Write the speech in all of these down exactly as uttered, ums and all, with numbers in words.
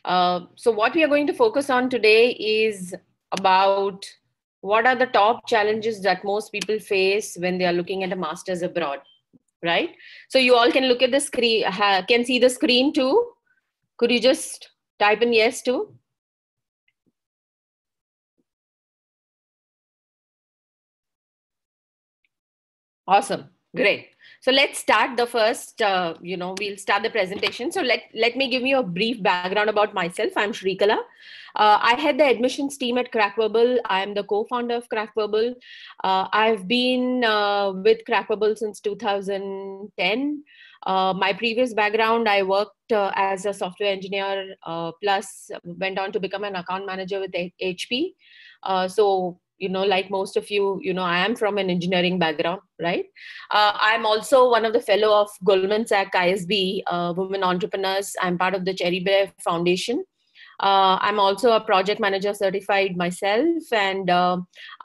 Uh, so what we are going to focus on today is about what are the top challenges that most people face when they are looking at a master's abroad, right? So you all can look at the screen, ha, can see the screen too. Could you just type in yes too? Awesome. Great. So let's start the first, uh, you know, we'll start the presentation. So let, let me give you a brief background about myself. I'm Shreekala. Uh, I head the admissions team at Crackverbal. I'm the co-founder of Crackverbal. Uh, I've been uh, with Crackverbal since two thousand ten. Uh, my previous background, I worked uh, as a software engineer, uh, plus went on to become an account manager with H P. Uh, so you know, like most of you, you know, I am from an engineering background, right? Uh, I'm also one of the fellow of Goldman Sachs I S B, uh, Women Entrepreneurs. I'm part of the Cherry Bear Foundation. Uh, I'm also a project manager certified myself, and uh,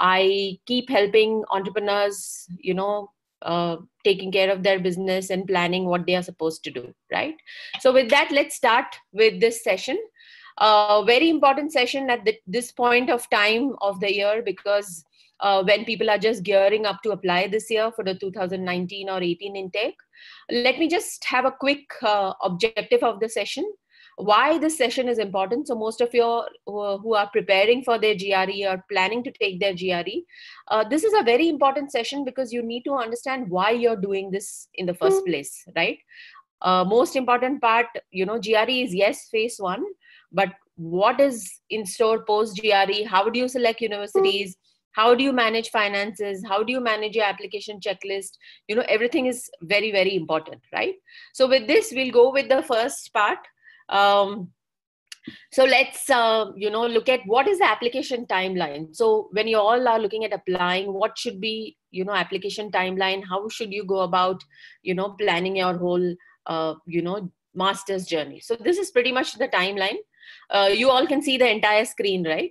I keep helping entrepreneurs, you know, uh, taking care of their business and planning what they are supposed to do, right? So with that, let's start with this session. A very important session at the, this point of time of the year, because uh, when people are just gearing up to apply this year for the two thousand nineteen or eighteen intake. Let me just have a quick uh, objective of the session. Why this session is important. So most of you who are preparing for their G R E or planning to take their G R E, uh, this is a very important session because you need to understand why you're doing this in the first place, right? Uh, most important part, you know, G R E is yes, phase one, but what is in store post G R E? How do you select universities? How do you manage finances? How do you manage your application checklist? You know, everything is very, very important, right? So with this, we'll go with the first part. Um, so let's, uh, you know, look at what is the application timeline. So when you all are looking at applying, what should be, you know, application timeline? How should you go about, you know, planning your whole, uh, you know, master's journey? So this is pretty much the timeline. Uh, you all can see the entire screen, right?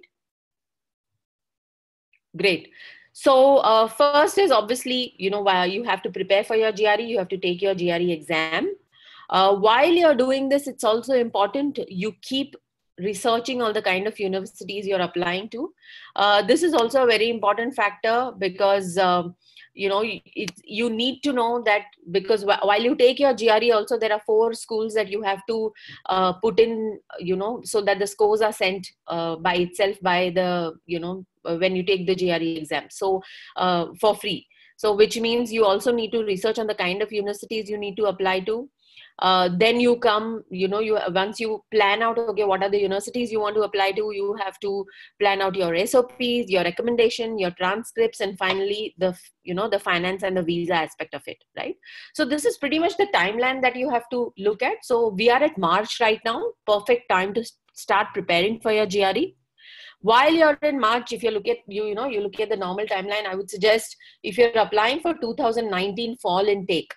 Great. So uh, first is obviously, you know, while you have to prepare for your G R E, you have to take your G R E exam. Uh, while you're doing this, it's also important you keep researching all the kind of universities you're applying to. Uh, this is also a very important factor because, um, you know, it, you need to know that because while you take your G R E also, there are four schools that you have to uh, put in, you know, so that the scores are sent uh, by itself by the, you know, when you take the G R E exam. So uh, for free. So which means you also need to research on the kind of universities you need to apply to. Uh, then you come, you know, you once you plan out, okay, what are the universities you want to apply to, you have to plan out your S O Ps, your recommendation, your transcripts, and finally the, you know, the finance and the visa aspect of it, right? So this is pretty much the timeline that you have to look at. So we are at March right now, perfect time to start preparing for your G R E. While you're in March, if you look at, you, you know, you look at the normal timeline, I would suggest if you're applying for two thousand nineteen fall intake,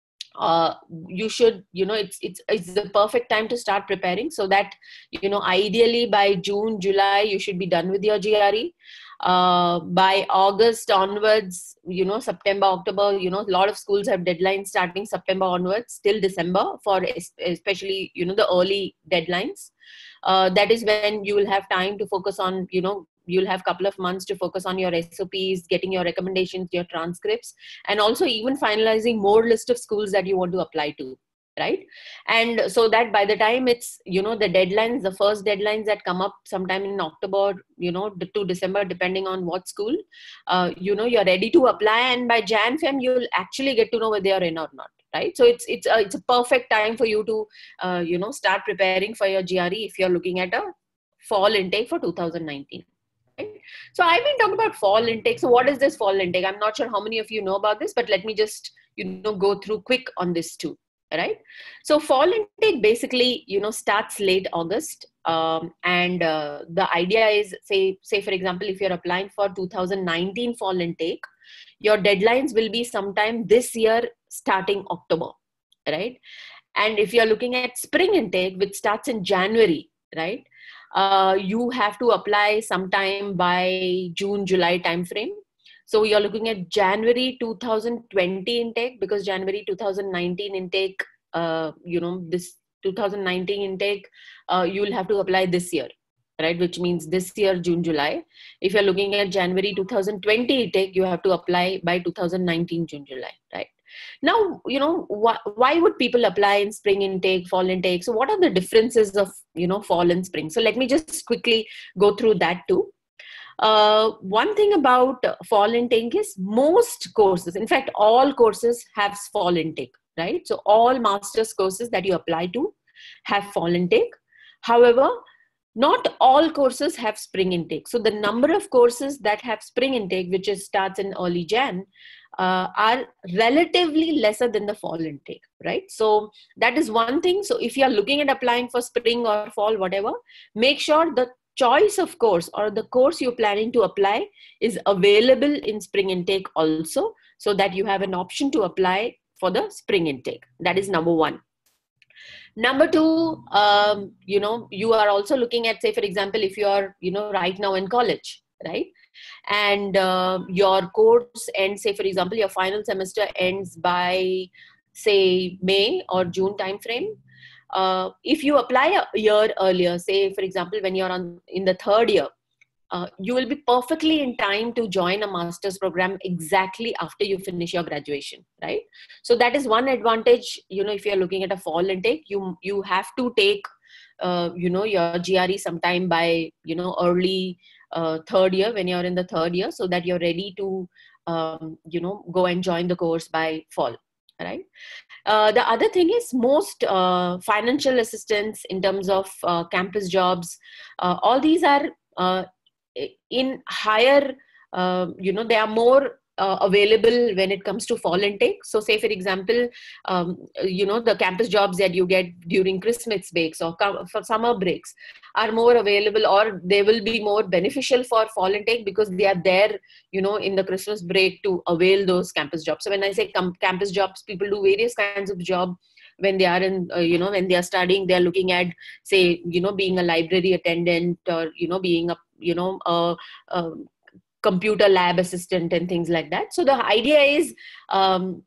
uh, you should, you know, it's, it's, it's the perfect time to start preparing so that, you know, ideally by June, July, you should be done with your G R E. Uh, by August onwards, you know, September, October, you know, a lot of schools have deadlines starting September onwards till December for especially, you know, the early deadlines. Uh, that is when you will have time to focus on, you know, you'll have a couple of months to focus on your S O Ps, getting your recommendations, your transcripts, and also even finalizing more list of schools that you want to apply to, right? And so that by the time it's, you know, the deadlines, the first deadlines that come up sometime in October, you know, to December, depending on what school, uh, you know, you're ready to apply, and by Jan Feb, you'll actually get to know whether you're in or not. Right, so it's it's a, it's a perfect time for you to uh, you know, start preparing for your G R E if you're looking at a fall intake for two thousand nineteen. Right? So I've been talking about fall intake. So what is this fall intake? I'm not sure how many of you know about this, but let me just, you know, go through quick on this too. Right. So fall intake basically, you know, starts late August, um, and uh, the idea is, say say for example, if you're applying for two thousand nineteen fall intake, your deadlines will be sometime this year starting October, right? And if you're looking at spring intake, which starts in January, right? Uh, you have to apply sometime by June, July timeframe. So you're looking at January two thousand twenty intake, because January two thousand nineteen intake, uh, you know, this two thousand nineteen intake, uh, you will have to apply this year, right? Which means this year, June, July. If you're looking at January two thousand twenty intake, you have to apply by two thousand nineteen, June, July, right? Now, you know, why, why would people apply in spring intake, fall intake? So what are the differences of, you know, fall and spring? So let me just quickly go through that too. Uh, one thing about fall intake is most courses, in fact, all courses have fall intake, right? So all master's courses that you apply to have fall intake. However, not all courses have spring intake. So the number of courses that have spring intake, which is starts in early Jan, uh, are relatively lesser than the fall intake, right? So that is one thing. So if you are looking at applying for spring or fall, whatever, make sure the choice of course or the course you're planning to apply is available in spring intake also, so that you have an option to apply for the spring intake. That is number one. Number two, um, you know, you are also looking at, say, for example, if you are, you know, right now in college, right? And uh, your course ends, say, for example, your final semester ends by, say, May or June timeframe. Uh, if you apply a year earlier, say, for example, when you're on in the third year, uh, you will be perfectly in time to join a master's program exactly after you finish your graduation, right? So that is one advantage. You know, if you're looking at a fall intake, you you have to take, uh, you know, your G R E sometime by, you know, early uh, third year, when you're in the third year, so that you're ready to, um, you know, go and join the course by fall, right? Uh, the other thing is most uh, financial assistance in terms of uh, campus jobs, uh, all these are uh, in higher, uh, you know, they are more uh, available when it comes to fall intake. So say, for example, um, you know, the campus jobs that you get during Christmas breaks or for summer breaks are more available, or they will be more beneficial for fall intake because they are there, you know, in the Christmas break to avail those campus jobs. So when I say campus jobs, people do various kinds of job when they are in, uh, you know, when they are studying, they are looking at, say, you know, being a library attendant, or, you know, being a, you know, a, a computer lab assistant and things like that. So the idea is um,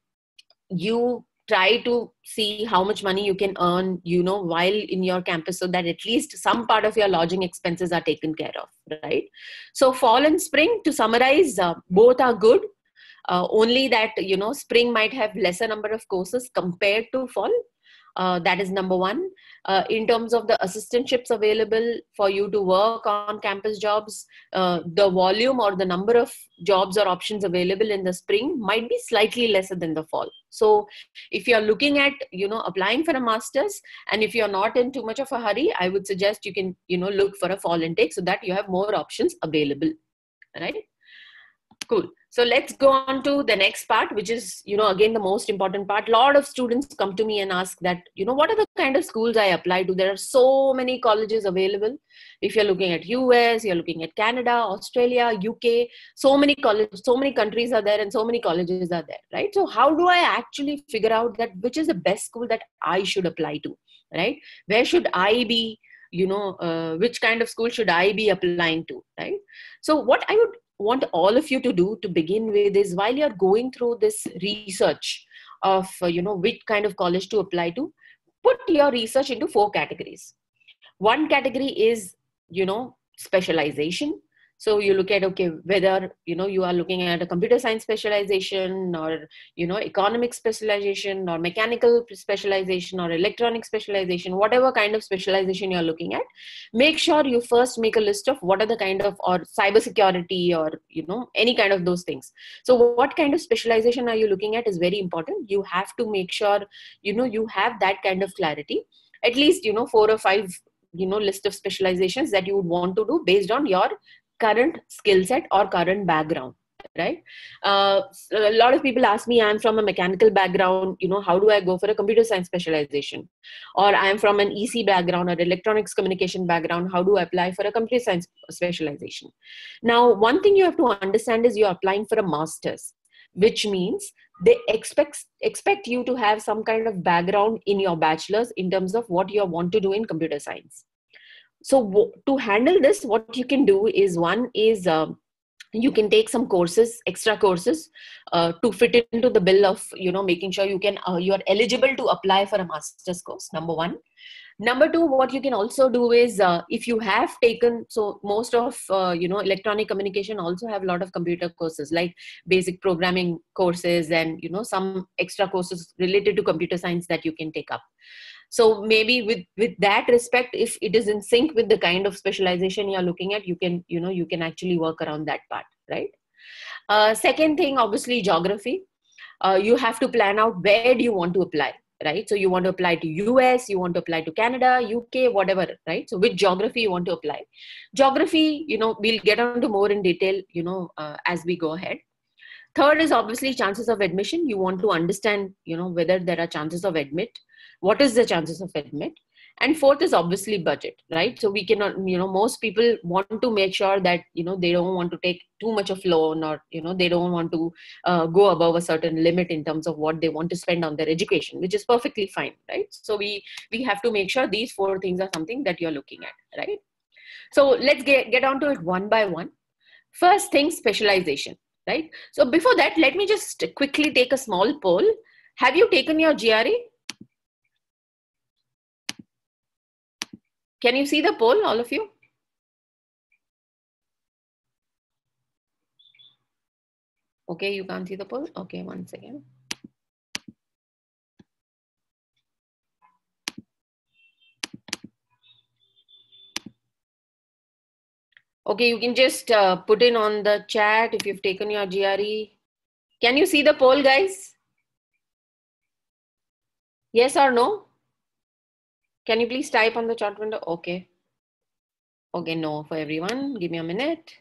you try to see how much money you can earn, you know, while in your campus, so that at least some part of your lodging expenses are taken care of, right? So fall and spring, to summarize, uh, both are good. Uh, only that, you know, spring might have lesser number of courses compared to fall. Uh, that is number one. Uh, in terms of the assistantships available for you to work on campus jobs, uh, the volume or the number of jobs or options available in the spring might be slightly lesser than the fall. So if you're looking at, you know, applying for a master's, and if you're not in too much of a hurry, I would suggest you can, you know, look for a fall intake so that you have more options available, right? Cool. So let's go on to the next part, which is, you know, again, the most important part. A lot of students come to me and ask that, you know, what are the kind of schools I apply to? There are so many colleges available. If you're looking at U S, you're looking at Canada, Australia, U K, so many colleges, so many countries are there and so many colleges are there, right? So how do I actually figure out that which is the best school that I should apply to, right? Where should I be, you know, uh, which kind of school should I be applying to, right? So what I would want all of you to do to begin with is, while you're going through this research of, uh, you know, which kind of college to apply to, put your research into four categories. One category is, you know, specialization. So you look at, okay, whether, you know, you are looking at a computer science specialization, or, you know, economic specialization, or mechanical specialization, or electronic specialization, whatever kind of specialization you're looking at, make sure you first make a list of what are the kind of, or cybersecurity, or, you know, any kind of those things. So what kind of specialization are you looking at is very important. You have to make sure, you know, you have that kind of clarity, at least, you know, four or five, you know, list of specializations that you would want to do based on your current skill set or current background, right? Uh, a lot of people ask me, I'm from a mechanical background, you know, how do I go for a computer science specialization? Or I'm from an E C background or electronics communication background, how do I apply for a computer science specialization? Now, one thing you have to understand is you're applying for a master's, which means they expect expect you to have some kind of background in your bachelor's in terms of what you want to do in computer science. So to handle this, what you can do is, one is, um, You can take some courses, extra courses, uh, to fit into the bill of, you know, making sure you can, uh, you are eligible to apply for a master's course, number one. Number two, what you can also do is, uh, if you have taken, so most of, uh, you know, electronic communication also have a lot of computer courses, like basic programming courses and, you know, some extra courses related to computer science that you can take up. So maybe with, with that respect, if it is in sync with the kind of specialization you're looking at, you can, you know, you can actually work around that part, right? Uh, second thing, obviously, geography. Uh, you have to plan out where do you want to apply, right? So you want to apply to U S, you want to apply to Canada, U K, whatever, right? So which geography you want to apply. Geography, you know, we'll get onto more in detail, you know, uh, as we go ahead. Third is obviously chances of admission. You want to understand, you know, whether there are chances of admit. What is the chances of admit? And fourth is obviously budget, right? So we cannot, you know, most people want to make sure that, you know, they don't want to take too much of loan, or, you know, they don't want to uh, go above a certain limit in terms of what they want to spend on their education, which is perfectly fine, right? So we, we have to make sure these four things are something that you're looking at, right? So let's get, get on to it one by one. First thing, specialization, right? So before that, let me just quickly take a small poll. Have you taken your G R E? Can you see the poll, all of you? Okay, you can't see the poll? Okay, one second. Okay, you can just uh, put in on the chat if you've taken your G R E. Can you see the poll, guys? Yes or no? Can you please type on the chat window? Okay. Okay, no for everyone. Give me a minute.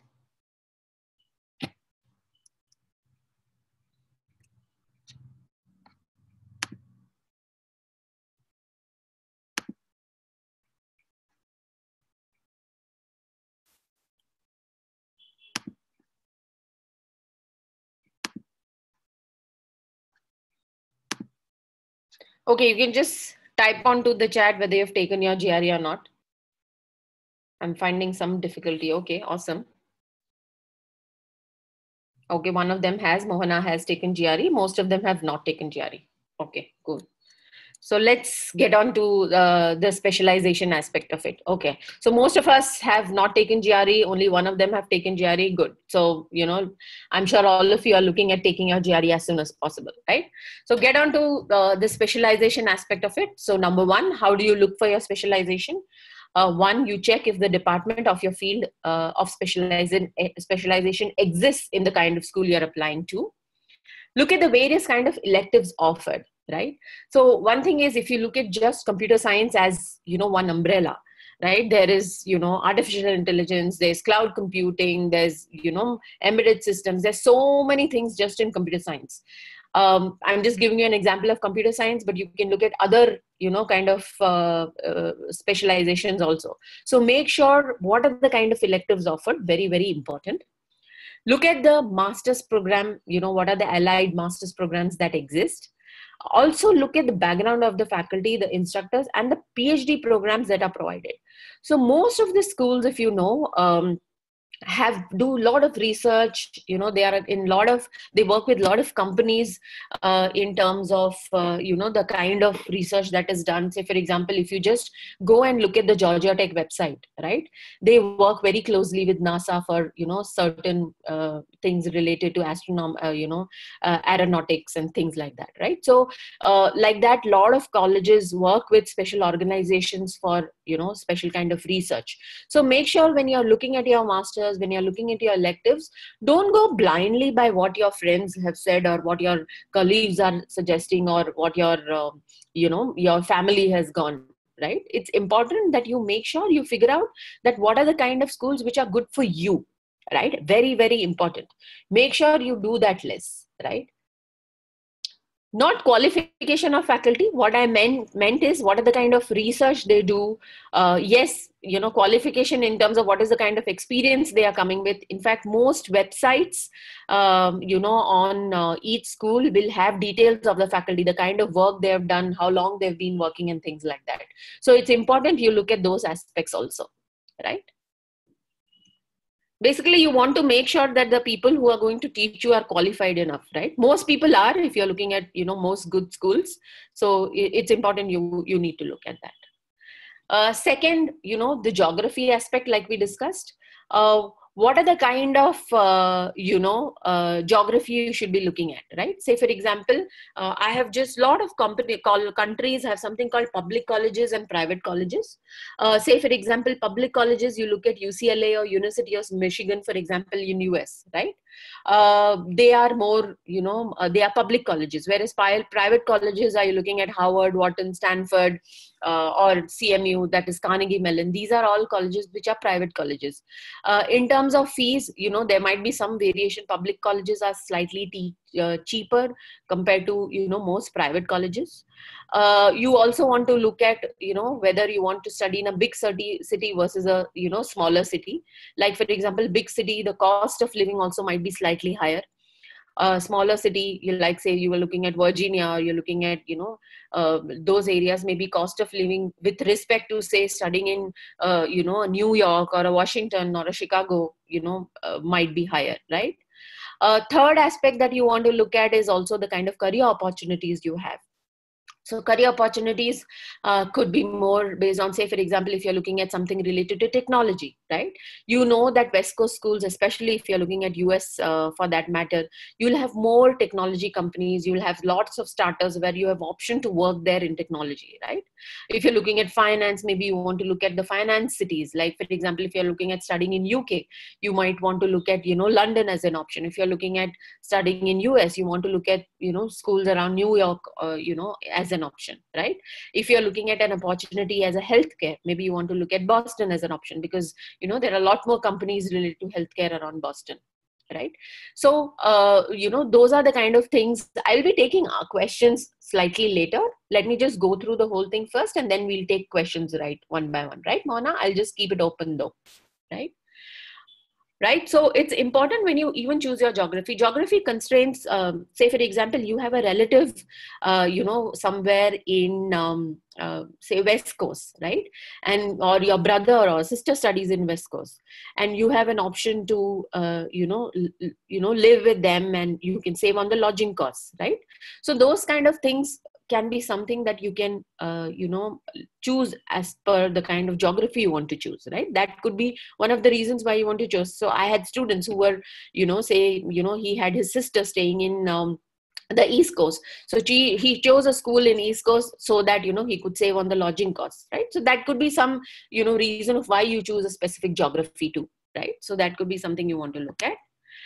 Okay, you can just type onto the chat whether you've taken your G R E or not. I'm finding some difficulty. Okay, awesome. Okay, one of them has, Mohana has taken G R E. Most of them have not taken G R E. Okay, cool. So let's get on to uh, the specialization aspect of it. Okay, so most of us have not taken G R E. Only one of them have taken G R E. Good. So, you know, I'm sure all of you are looking at taking your G R E as soon as possible, right? So get on to uh, the specialization aspect of it. So number one, how do you look for your specialization? Uh, one, you check if the department of your field uh, of specialization, specialization exists in the kind of school you're applying to. Look at the various kind of electives offered, right? So one thing is, if you look at just computer science as, you know, one umbrella, right? There is, you know, artificial intelligence, there's cloud computing, there's, you know, embedded systems. There's so many things just in computer science. Um, I'm just giving you an example of computer science, but you can look at other, you know, kind of uh, uh, specializations also. So make sure what are the kind of electives offered, very, very important. Look at the master's program, you know, what are the allied master's programs that exist. Also look at the background of the faculty, the instructors, and the PhD programs that are provided. So most of the schools, if you know, um, have do a lot of research, you know, they are in lot of, they work with a lot of companies uh, in terms of, uh, you know, the kind of research that is done. Say, for example, if you just go and look at the Georgia Tech website, right? They work very closely with NASA for, you know, certain uh, things related to astronom, uh, you know, uh, aeronautics and things like that, right? So uh, like that, lot of colleges work with special organizations for, you know, special kind of research. So make sure when you're looking at your masters, when you're looking at your electives, don't go blindly by what your friends have said or what your colleagues are suggesting or what your, uh, you know, your family has gone, right? It's important that you make sure you figure out that what are the kind of schools which are good for you, right? Very, very important. Make sure you do that list, right? Not qualification of faculty. What I meant meant is what are the kind of research they do. Uh, yes, you know, qualification in terms of what is the kind of experience they are coming with. In fact, most websites, um, you know, on uh, each school will have details of the faculty, the kind of work they have done, how long they've been working, and things like that. So it's important you look at those aspects also, right? basically you want to make sure that the people who are going to teach you are qualified enough, right? Most people are, if you're looking at, you know, most good schools. So it's important you, you need to look at that. Uh, second, you know, the geography aspect, like we discussed. Uh, what are the kind of, uh, you know, uh, geography you should be looking at, right? Say, for example, uh, I have just lot of company call, countries have something called public colleges and private colleges. Uh, say, for example, public colleges, you look at U C L A or University of Michigan, for example, in U S, right? Uh, they are more, you know, uh, they are public colleges, whereas private colleges are you looking at Howard, Wharton, Stanford, uh, or C M U, that is Carnegie Mellon. These are all colleges which are private colleges. Uh, in terms of fees, you know, there might be some variation. Public colleges are slightly te- uh, cheaper compared to, you know, most private colleges. Uh, you also want to look at, you know, whether you want to study in a big city, city versus a, you know, smaller city. Like, for example, big city, the cost of living also might be slightly higher. A smaller city, you like, say you were looking at Virginia, or you're looking at, you know, uh, those areas, maybe cost of living with respect to, say, studying in, uh, you know, New York or a Washington or a Chicago, you know, uh, might be higher, right? Uh, third aspect that you want to look at is also the kind of career opportunities you have. So career opportunities uh, could be more based on, say, for example, if you're looking at something related to technology, right? You know that West Coast schools, especially if you're looking at U S uh, for that matter, you'll have more technology companies. You'll have lots of starters where you have option to work there in technology, right? If you're looking at finance, maybe you want to look at the finance cities. Like, for example, if you're looking at studying in U K, you might want to look at, you know, London as an option. If you're looking at studying in U S, you want to look at, you know, schools around New York, uh, you know, as an option, right? If you're looking at an opportunity as a healthcare, maybe you want to look at Boston as an option, because, you know, there are a lot more companies related to healthcare around Boston, right? So, uh, you know, those are the kind of things. I'll be taking uh, questions slightly later. Let me just go through the whole thing first, and then we'll take questions, right, one by one, right, Mona? I'll just keep it open though, right? Right. So it's important when you even choose your geography. Geography constraints, um, say, for example, you have a relative, uh, you know, somewhere in, um, uh, say, West Coast, right? And, or your brother or sister studies in West Coast, and you have an option to, uh, you know, l- you know, live with them, and you can save on the lodging costs, right? So those kind of things can be something that you can, uh, you know, choose as per the kind of geography you want to choose, right? That could be one of the reasons why you want to choose. So I had students who were, you know, say, you know, he had his sister staying in um, the East Coast. So she, he chose a school in East Coast so that, you know, he could save on the lodging costs, right? So that could be some, you know, reason of why you choose a specific geography too, right? So that could be something you want to look at.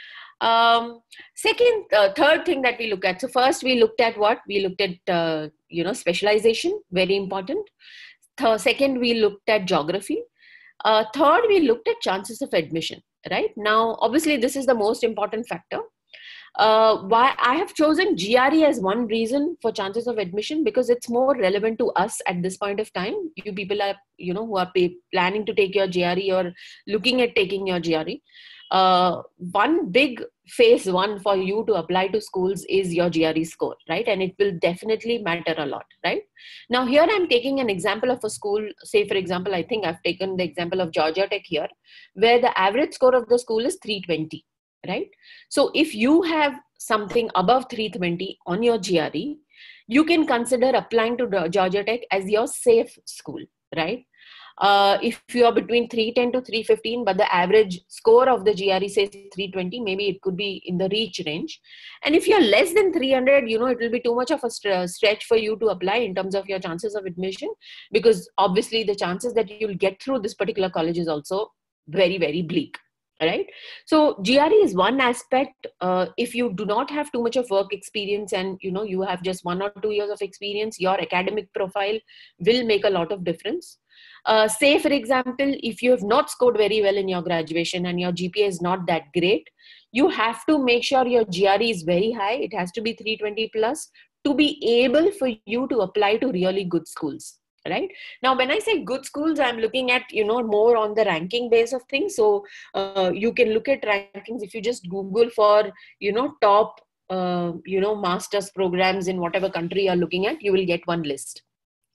Um, second, uh, third thing that we look at. So first we looked at what? We looked at, uh, you know, specialization, very important. Th- second, we looked at geography. Uh, third, we looked at chances of admission, right? Now, obviously, this is the most important factor. Uh, why I have chosen G R E as one reason for chances of admission, because it's more relevant to us at this point of time. You people are, you know, who are pay, planning to take your G R E or looking at taking your G R E. Uh, one big phase one for you to apply to schools is your G R E score, right? And it will definitely matter a lot, right? Now, here I'm taking an example of a school. Say, for example, I think I've taken the example of Georgia Tech here, where the average score of the school is three twenty, right? So if you have something above three twenty on your G R E, you can consider applying to Georgia Tech as your safe school, right? Uh, if you are between three ten to three fifteen, but the average score of the G R E says three twenty, maybe it could be in the reach range. And if you're less than three hundred, you know, it will be too much of a st- stretch for you to apply in terms of your chances of admission, because obviously the chances that you'll get through this particular college is also very, very bleak. Right. So G R E is one aspect. Uh, if you do not have too much of work experience, and, you know, you have just one or two years of experience, your academic profile will make a lot of difference. Uh, say, for example, if you have not scored very well in your graduation and your G P A is not that great, you have to make sure your G R E is very high. It has to be three twenty plus to be able for you to apply to really good schools. Right. Now, when I say good schools, I'm looking at, you know, more on the ranking base of things. So uh, you can look at rankings. If you just Google for, you know, top, uh, you know, master's programs in whatever country you're looking at, you will get one list.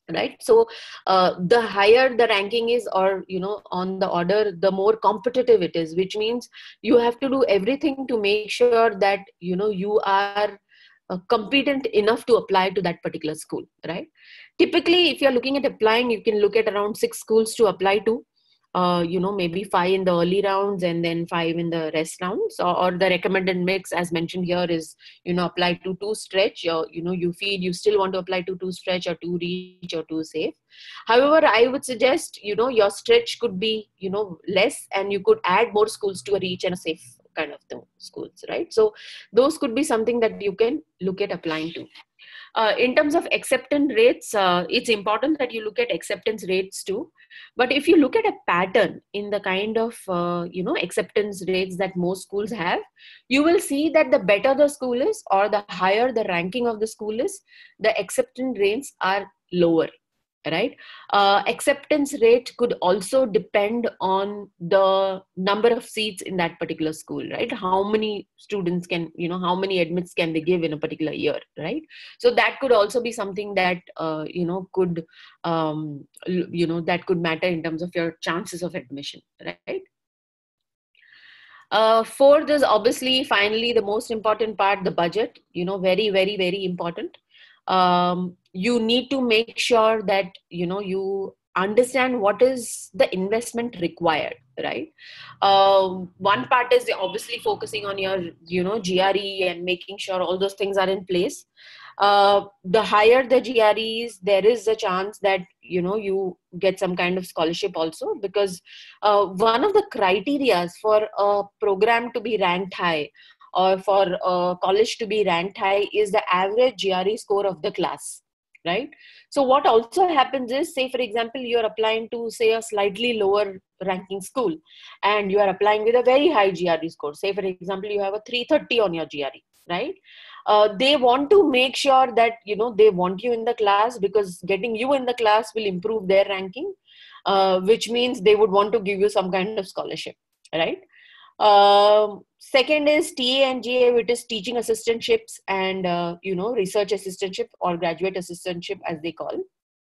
right? So uh, the higher the ranking is, or you know on the order, the more competitive it is, which means you have to do everything to make sure that you know you are uh, competent enough to apply to that particular school, right? Typically, if you're looking at applying, you can look at around six schools to apply to. Uh, you know, maybe five in the early rounds and then five in the rest rounds, or, or the recommended mix, as mentioned here, is you know apply to two stretch, or you know you feel you still want to apply to two stretch or two reach or two safe. However, I would suggest you know your stretch could be you know less, and you could add more schools to a reach and a safe kind of thing, schools, right? So those could be something that you can look at applying to. Uh, in terms of acceptance rates, uh, it's important that you look at acceptance rates too. But if you look at a pattern in the kind of uh, you know acceptance rates that most schools have, you will see that the better the school is, or the higher the ranking of the school is, the acceptance rates are lower, right? Uh, acceptance rate could also depend on the number of seats in that particular school, right? How many students can, you know, how many admits can they give in a particular year, right? So that could also be something that, uh, you know, could, um, you know, that could matter in terms of your chances of admission, right? Uh, fourth is obviously, finally, the most important part, the budget, you know, very, very, very important. Um, you need to make sure that, you know, you understand what is the investment required, right? Um, one part is obviously focusing on your, you know, G R E and making sure all those things are in place. Uh, the higher the G R Es, there is a chance that, you know, you get some kind of scholarship also, because uh, one of the criterias for a program to be ranked high, or for a college to be ranked high, is the average G R E score of the class, right? So what also happens is, say for example, you're applying to say a slightly lower ranking school, and you are applying with a very high G R E score. Say for example, you have a three thirty on your G R E, right? Uh, they want to make sure that, you know, they want you in the class, because getting you in the class will improve their ranking, uh, which means they would want to give you some kind of scholarship, right? Um, second is T A and G A, which is teaching assistantships and, uh, you know, research assistantship or graduate assistantship, as they call.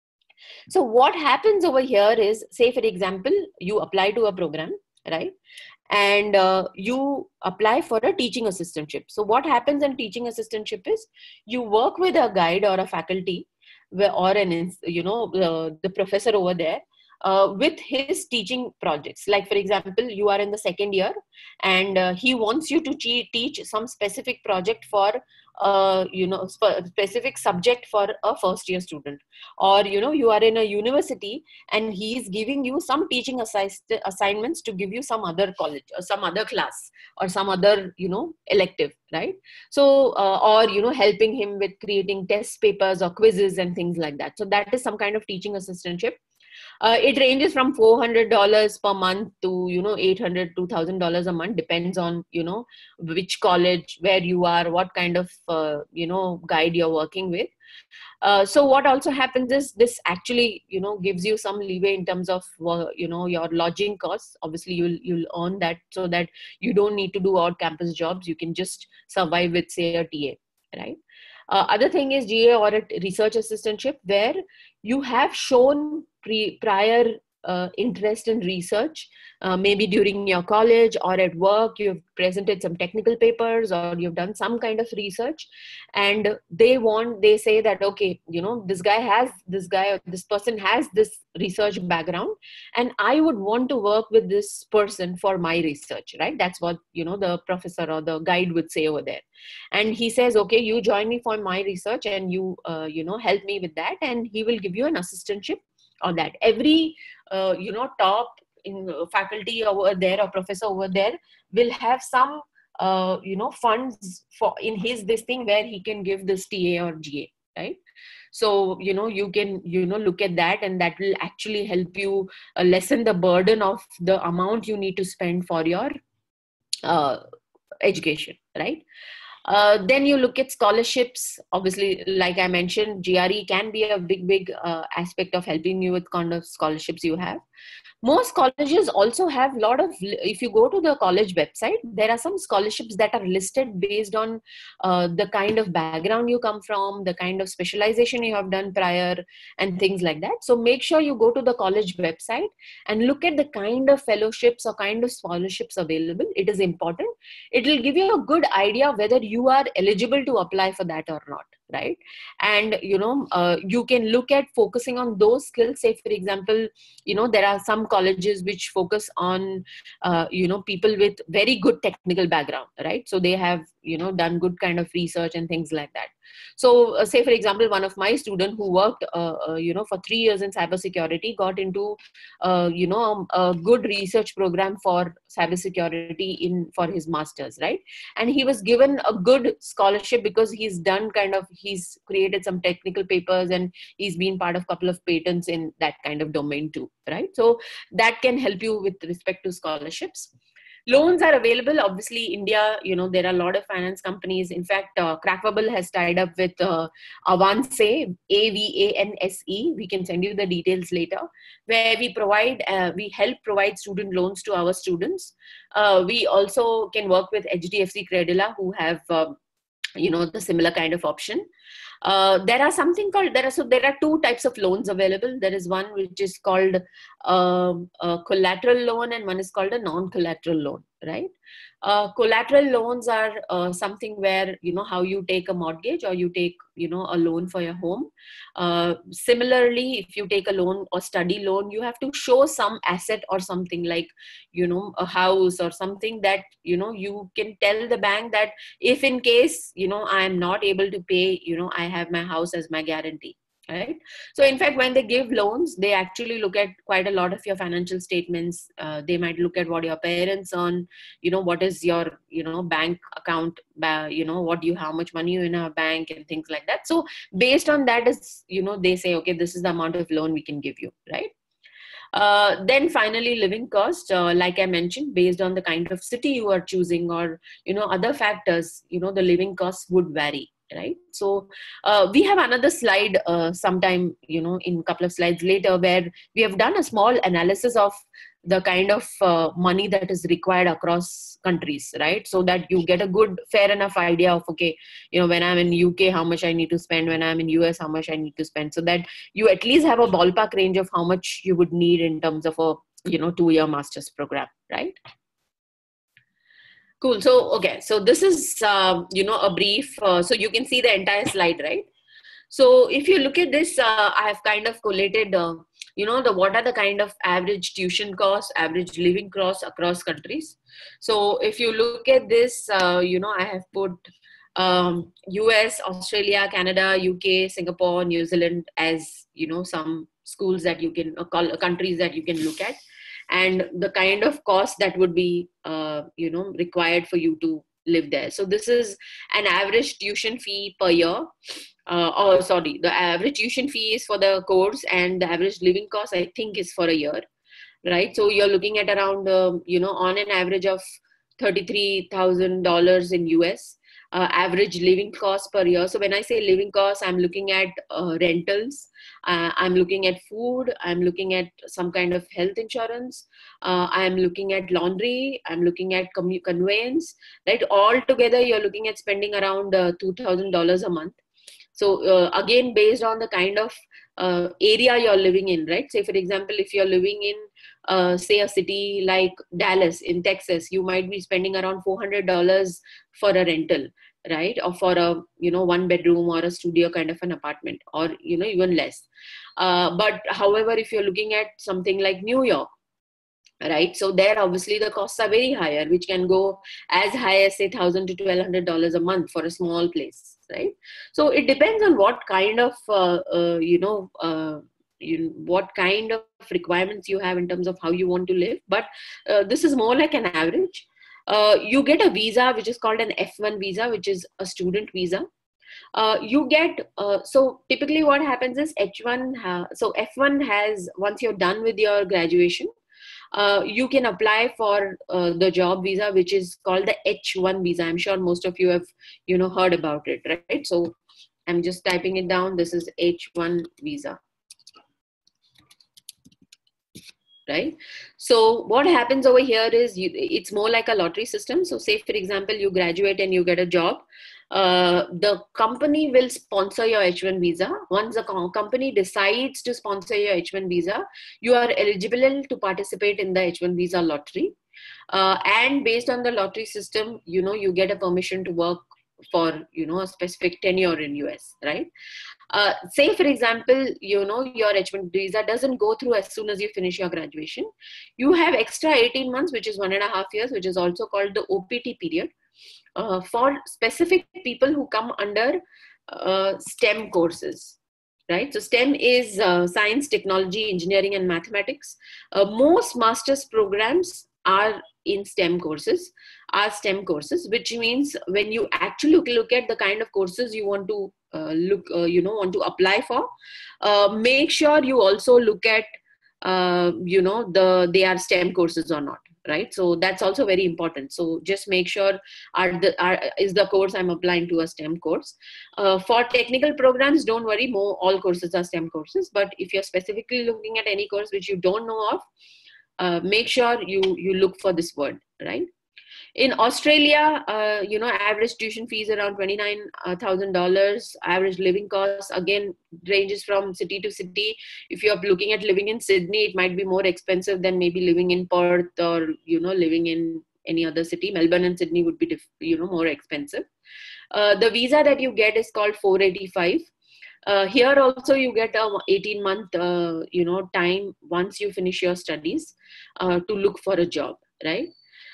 So what happens over here is, say for example, you apply to a program, right? And uh, you apply for a teaching assistantship. So what happens in teaching assistantship is, you work with a guide or a faculty, or an, you know, uh, the professor over there, uh, with his teaching projects. Like for example, you are in the second year, and uh, he wants you to teach some specific project for, uh, you know, sp- specific subject for a first year student. Or, you know, you are in a university, and he is giving you some teaching assi- assignments to give you some other college or some other class or some other, you know, elective, right? So uh, or, you know, helping him with creating test papers or quizzes and things like that. So that is some kind of teaching assistantship. Uh, it ranges from four hundred dollars per month to, you know, eight hundred dollars, two thousand dollars a month, depends on, you know, which college, where you are, what kind of, uh, you know, guide you're working with. Uh, so what also happens is, this actually, you know, gives you some leeway in terms of, uh, you know, your lodging costs. Obviously, you'll you'll earn that, so that you don't need to do odd campus jobs. You can just survive with, say, a T A, right? Uh, other thing is G A or a research assistantship, where you have shown pre, prior uh, interest in research, uh, maybe during your college or at work, you've presented some technical papers, or you've done some kind of research, and they want, they say that, okay, you know, this guy has, this guy or this person has this research background, and I would want to work with this person for my research, right? That's what, you know, the professor or the guide would say over there. And he says, okay, you join me for my research, and you, uh, you know, help me with that, and he will give you an assistantship on that. Every, uh, you know, top in faculty over there or professor over there will have some, uh, you know, funds for in his this thing, where he can give this T A or G A, right? So, you know, you can, you know, look at that, and that will actually help you uh, lessen the burden of the amount you need to spend for your uh, education, right? Uh, then you look at scholarships. Obviously, like I mentioned, G R E can be a big, big uh, aspect of helping you with kind of scholarships you have. Most colleges also have a lot of, if you go to the college website, there are some scholarships that are listed based on uh, the kind of background you come from, the kind of specialization you have done prior, and things like that. So make sure you go to the college website and look at the kind of fellowships or kind of scholarships available. It is important. It will give you a good idea whether you are eligible to apply for that or not, right? And you know, uh, you can look at focusing on those skills. Say for example, you know, there are some colleges which focus on uh, you know, people with very good technical background, right? So they have, you know, done good kind of research and things like that. So uh, say for example, one of my student who worked uh, uh, you know, for three years in cybersecurity got into uh, you know, a good research program for cybersecurity in for his masters, right? And he was given a good scholarship because he's done kind of, he's created some technical papers and he's been part of a couple of patents in that kind of domain too, right? So that can help you with respect to scholarships. Loans are available. Obviously, India, you know, there are a lot of finance companies. In fact, uh, Crackable has tied up with uh, Avance, A V A N S E. We can send you the details later, where we provide, uh, we help provide student loans to our students. Uh, we also can work with H D F C Credila, who have, uh, you know, the similar kind of option. Uh, there are something called, there are, so there are two types of loans available. There is one which is called uh, a collateral loan, and one is called a non-collateral loan, right? Uh, collateral loans are uh, something where, you know, how you take a mortgage or you take, you know, a loan for your home. Uh, similarly, if you take a loan or study loan, you have to show some asset or something like, you know, a house or something that, you know, you can tell the bank that if in case, you know, I am not able to pay, you know, I have my house as my guarantee, right? So in fact, when they give loans, they actually look at quite a lot of your financial statements. Uh, they might look at what your parents earn, you know, what is your, you know, bank account, uh, you know, what you, how much money you in a bank and things like that. So based on that is, you know, they say, okay, this is the amount of loan we can give you, right? Uh, then finally, living cost, uh, like I mentioned, based on the kind of city you are choosing or, you know, other factors, you know, the living costs would vary, right? So uh, we have another slide uh, sometime, you know, in a couple of slides later, where we have done a small analysis of the kind of uh, money that is required across countries, right? So that you get a good, fair enough idea of, okay, you know, when I'm in U K, how much I need to spend, when I'm in U S, how much I need to spend, so that you at least have a ballpark range of how much you would need in terms of a, you know, two-year master's program, right? Cool. So, okay. So this is, uh, you know, a brief, uh, so you can see the entire slide, right? So if you look at this, uh, I have kind of collated, uh, you know, the what are the kind of average tuition costs, average living costs across countries. So if you look at this, uh, you know, I have put um, U S, Australia, Canada, U K, Singapore, New Zealand as, you know, some schools that you can, uh, call, countries that you can look at, and the kind of cost that would be, uh, you know, required for you to live there. So this is an average tuition fee per year. Uh, oh, sorry, the average tuition fee is for the course, and the average living cost, I think, is for a year, right? So you're looking at around, um, you know, on an average of thirty-three thousand dollars in U S, uh, average living cost per year. So when I say living costs, I'm looking at uh, rentals, uh, I'm looking at food, I'm looking at some kind of health insurance, uh, I'm looking at laundry, I'm looking at commu- conveyance, right? All together, you're looking at spending around uh, two thousand dollars a month. So uh, again, based on the kind of uh, area you're living in, right? Say, for example, if you're living in, uh, say, a city like Dallas in Texas, you might be spending around four hundred dollars for a rental, right? Or for a, you know, one bedroom or a studio kind of an apartment, or, you know, even less. Uh, but however, if you're looking at something like New York, right? So there, obviously, the costs are very higher, which can go as high as, say, one thousand to twelve hundred dollars a month for a small place, right? So it depends on what kind of, uh, uh, you know, uh, you, what kind of requirements you have in terms of how you want to live. But uh, this is more like an average. Uh, you get a visa, which is called an F one visa, which is a student visa. Uh, you get, uh, so typically what happens is H one, ha- so F one has, once you're done with your graduation, uh, you can apply for uh, the job visa, which is called the H one visa. I'm sure most of you have, you know, heard about it, right? So I'm just typing it down. This is H one visa. right? So what happens over here is you, it's more like a lottery system. So say, for example, you graduate and you get a job. Uh, the company will sponsor your H one visa. Once the co- company decides to sponsor your H one visa, you are eligible to participate in the H one visa lottery. Uh, and based on the lottery system, you know, you get a permission to work for, you know, a specific tenure in U S, right? Uh, say, for example, you know, your H one visa doesn't go through as soon as you finish your graduation. You have extra eighteen months, which is one and a half years, which is also called the O P T period, uh, for specific people who come under uh, STEM courses, right? So STEM is uh, science, technology, engineering, and mathematics. Uh, most master's programs are in STEM courses, are STEM courses, which means when you actually look, look at the kind of courses you want to uh, look, uh, you know, want to apply for, uh, make sure you also look at, uh, you know, the they are STEM courses or not, right? So that's also very important. So just make sure, are the are, is the course I'm applying to a STEM course? Uh, for technical programs, don't worry, more all courses are STEM courses. But if you're specifically looking at any course which you don't know of, uh, make sure you you look for this word, right? In Australia, uh, you know, average tuition fees around twenty-nine thousand dollars. Average living costs, again, ranges from city to city. If you're looking at living in Sydney, it might be more expensive than maybe living in Perth, or, you know, living in any other city. Melbourne and Sydney would be, you know, more expensive. Uh, the visa that you get is called four eighty-five. Uh, here also you get a eighteen month, uh, you know, time once you finish your studies, uh, to look for a job, right?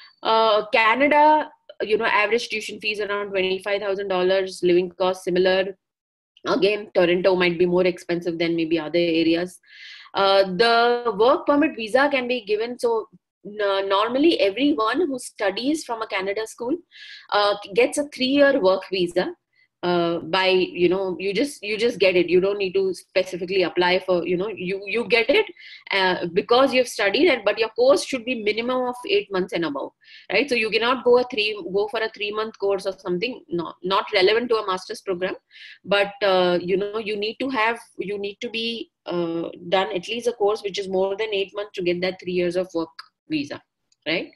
Uh, Canada, you know, average tuition fees around twenty-five thousand dollars, living costs similar. Again, Toronto might be more expensive than maybe other areas. Uh, the work permit visa can be given. So n- normally everyone who studies from a Canada school uh, gets a three-year work visa. Uh, by, you know, you just you just get it. You don't need to specifically apply for, you know, you you get it uh, because you've studied it. But your course should be minimum of eight months and above, right? So you cannot go a three go for a three month course or something not not relevant to a master's program. But uh, you know, you need to have you need to be uh, done at least a course which is more than eight months to get that three years of work visa, right?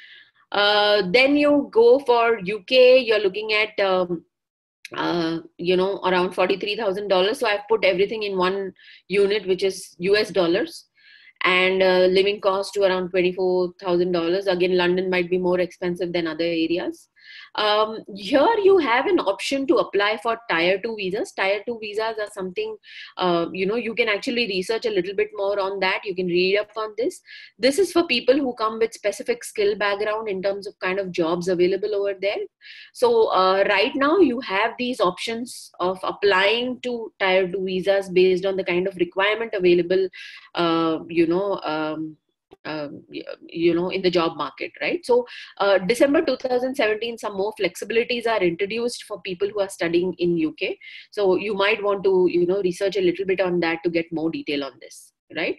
Uh, then you go for U K. You're looking at um, uh, you know, around forty-three thousand dollars. So I've put everything in one unit, which is U S dollars, and uh, living cost to around twenty-four thousand dollars. Again, London might be more expensive than other areas. Um, here you have an option to apply for tier two visas. Tier two visas are something, uh, you know, you can actually research a little bit more on that. You can read up on this. This is for people who come with specific skill background in terms of kind of jobs available over there. So uh, right now you have these options of applying to tier two visas based on the kind of requirement available, uh, you know, um, um, you know, in the job market, right? So uh, December two thousand seventeen, some more flexibilities are introduced for people who are studying in U K. So you might want to, you know, research a little bit on that to get more detail on this, right?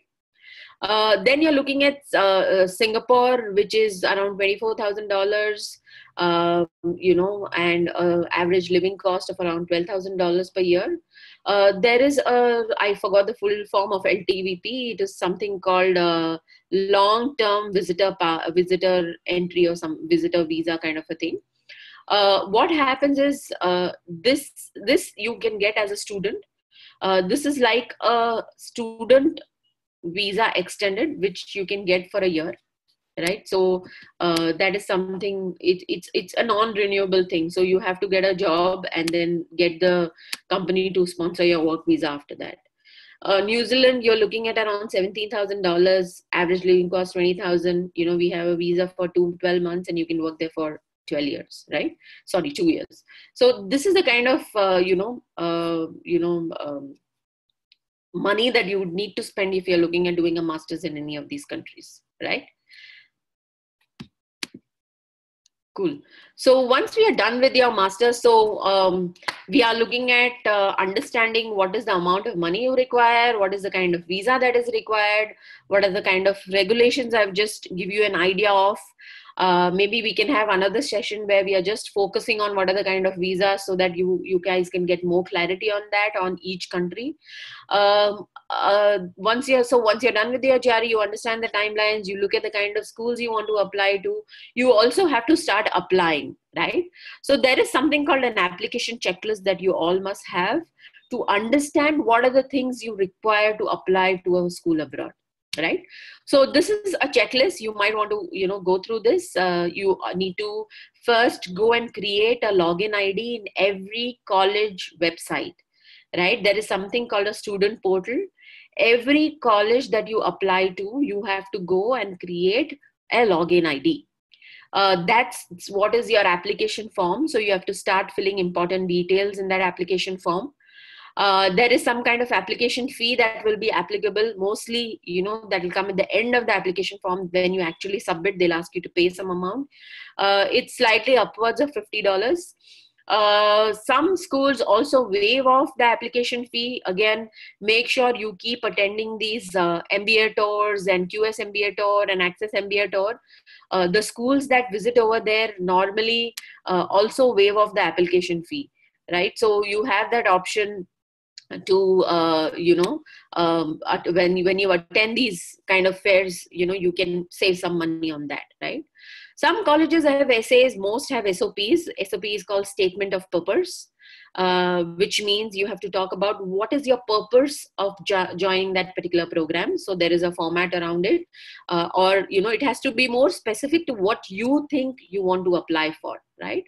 Uh, then you're looking at uh, uh, Singapore, which is around twenty-four thousand dollars, uh, you know, and uh, average living cost of around twelve thousand dollars per year. Uh, there is a, I forgot the full form of L T V P. It is something called uh, long-term visitor pa- visitor entry, or some visitor visa kind of a thing. Uh, what happens is uh, this this you can get as a student. Uh, this is like a student visa extended, which you can get for a year, right? So uh, that is something, it, it's it's a non-renewable thing. So you have to get a job and then get the company to sponsor your work visa after that. uh, New Zealand, you're looking at around seventeen thousand dollars, average living cost twenty thousand. You know, we have a visa for two, twelve months, and you can work there for twelve years, right? Sorry, two years. So this is the kind of uh, you know uh, you know um, money that you would need to spend if you're looking at doing a master's in any of these countries, right? Cool. So once we are done with your master's, so um, we are looking at uh, understanding what is the amount of money you require, what is the kind of visa that is required, what are the kind of regulations. I've just give you an idea of. Uh, maybe we can have another session where we are just focusing on what are the kind of visas, so that you you guys can get more clarity on that, on each country. Um, uh, once you're so once you're done with your G R E, you understand the timelines, you look at the kind of schools you want to apply to, you also have to start applying, right? So there is something called an application checklist that you all must have to understand what are the things you require to apply to a school abroad, right? So this is a checklist. You might want to, you know, go through this. Uh, you need to first go and create a login I D in every college website, right? There is something called a student portal. Every college that you apply to, you have to go and create a login I D. Uh, that's what is your application form. So you have to start filling important details in that application form. Uh, there is some kind of application fee that will be applicable. Mostly, you know, that will come at the end of the application form. When you actually submit, they'll ask you to pay some amount. Uh, it's slightly upwards of fifty dollars. Uh, some schools also waive off the application fee. Again, make sure you keep attending these uh, M B A tours and Q S M B A tour and Access M B A tour. Uh, the schools that visit over there normally uh, also waive off the application fee, right? So you have that option to uh, you know um, when when you attend these kind of fairs, you know, you can save some money on that, right? Some colleges have S As, most have S O Ps. S O P is called statement of purpose, uh, which means you have to talk about what is your purpose of jo- joining that particular program. So there is a format around it, uh, or you know, it has to be more specific to what you think you want to apply for, right?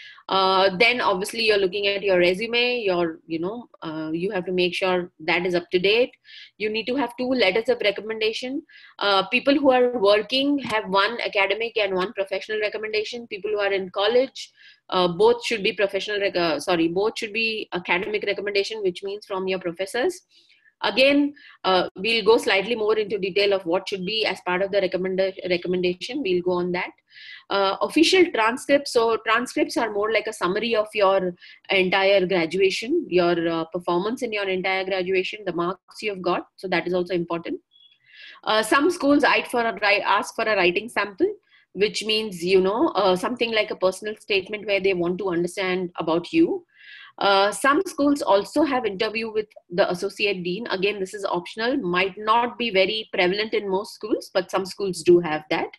Uh, then obviously you're looking at your resume, your, you know, uh, you have to make sure that is up to date. You need to have two letters of recommendation. Uh, people who are working have one academic and one professional recommendation. People who are in college, uh, both should be professional, rec- uh, sorry, both should be academic recommendation, which means from your professors. Again, uh, we'll go slightly more into detail of what should be as part of the recommend- recommendation. We'll go on that. Uh, official transcripts. So transcripts are more like a summary of your entire graduation, your uh, performance in your entire graduation, the marks you have got. So that is also important. Uh, some schools ask for, a, ask for a writing sample, which means, you know, uh, something like a personal statement where they want to understand about you. Uh, some schools also have interview with the associate dean. Again, this is optional, might not be very prevalent in most schools, but some schools do have that.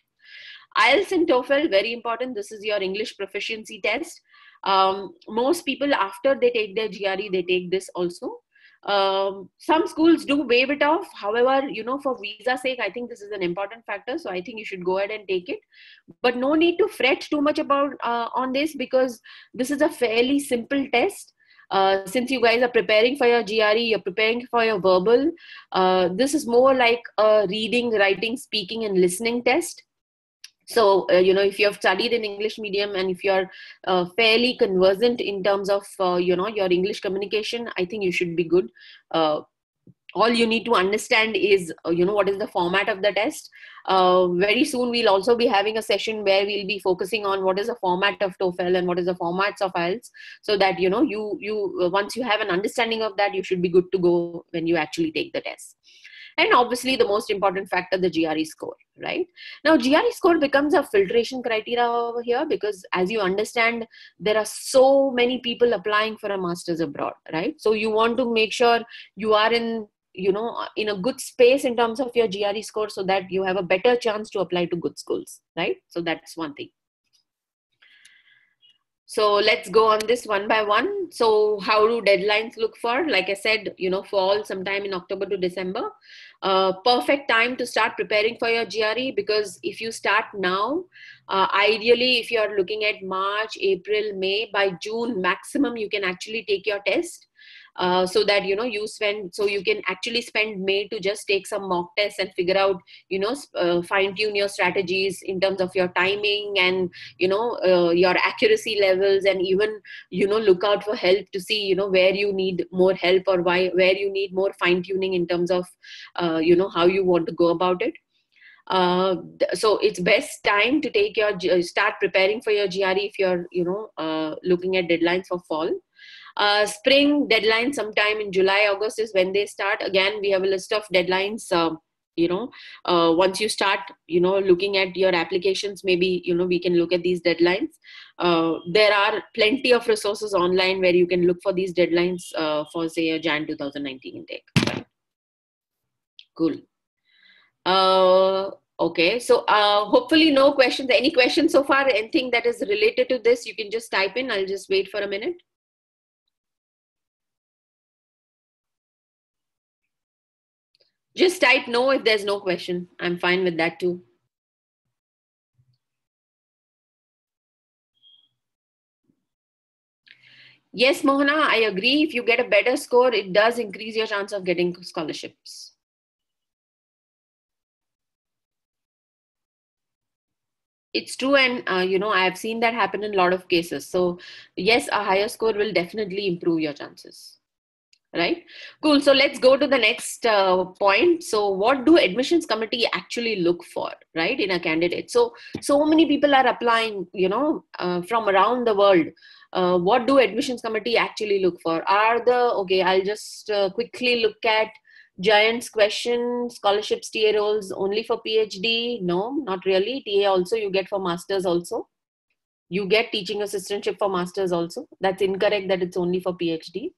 I E L T S and TOEFL, very important. This is your English proficiency test. Um, most people, after they take their G R E, they take this also. Um, some schools do waive it off. However, you know, for visa sake, I think this is an important factor. So I think you should go ahead and take it. But no need to fret too much about uh, on this, because this is a fairly simple test. Uh, since you guys are preparing for your G R E, you're preparing for your verbal. Uh, this is more like a reading, writing, speaking, and listening test. So, uh, you know, if you have studied in English medium and if you're uh, fairly conversant in terms of, uh, you know, your English communication, I think you should be good. Uh, all you need to understand is, uh, you know, what is the format of the test. Uh, very soon, we'll also be having a session where we'll be focusing on what is the format of TOEFL and what is the formats of I E L T S, so that, you know, you, you uh, once you have an understanding of that, you should be good to go when you actually take the test. And obviously the most important factor, the G R E score, right? Now, G R E score becomes a filtration criteria over here, because as you understand, there are so many people applying for a master's abroad, right? So you want to make sure you are in, you know, in a good space in terms of your G R E score, so that you have a better chance to apply to good schools, right? So that's one thing. So let's go on this one by one. So how do deadlines look for? Like I said, you know, fall sometime in October to December. Uh, perfect time to start preparing for your G R E, because if you start now, uh, ideally, if you are looking at March, April, May, by June maximum, you can actually take your test. Uh, so that, you know, you spend, so you can actually spend May to just take some mock tests and figure out, you know, uh, fine tune your strategies in terms of your timing and, you know, uh, your accuracy levels, and even, you know, look out for help to see, you know, where you need more help, or why, where you need more fine tuning in terms of, uh, you know, how you want to go about it. Uh, so it's best time to take your, start preparing for your G R E if you're, you know, uh, looking at deadlines for fall. Uh, spring deadline sometime in July, August is when they start. Again, we have a list of deadlines. Uh, you know, uh, once you start, you know, looking at your applications, maybe, you know, we can look at these deadlines. Uh, there are plenty of resources online where you can look for these deadlines uh, for, say, a Jan twenty nineteen intake. Cool. Uh, okay. So uh, hopefully no questions. Any questions so far? Anything that is related to this, you can just type in. I'll just wait for a minute. Just type no if there's no question. I'm fine with that too. Yes, Mohana, I agree. If you get a better score, it does increase your chance of getting scholarships. It's true. And, uh, you know, I've seen that happen in a lot of cases. So yes, a higher score will definitely improve your chances. Right? Cool. So let's go to the next uh, point. So what do admissions committee actually look for, right, in a candidate? So, so many people are applying, you know, uh, from around the world. Uh, what do admissions committee actually look for? Are the, okay, I'll just uh, quickly look at Giants question, scholarships, T A roles only for PhD? No, not really. T A also you get for masters also. You get teaching assistantship for masters also. That's incorrect that it's only for PhD.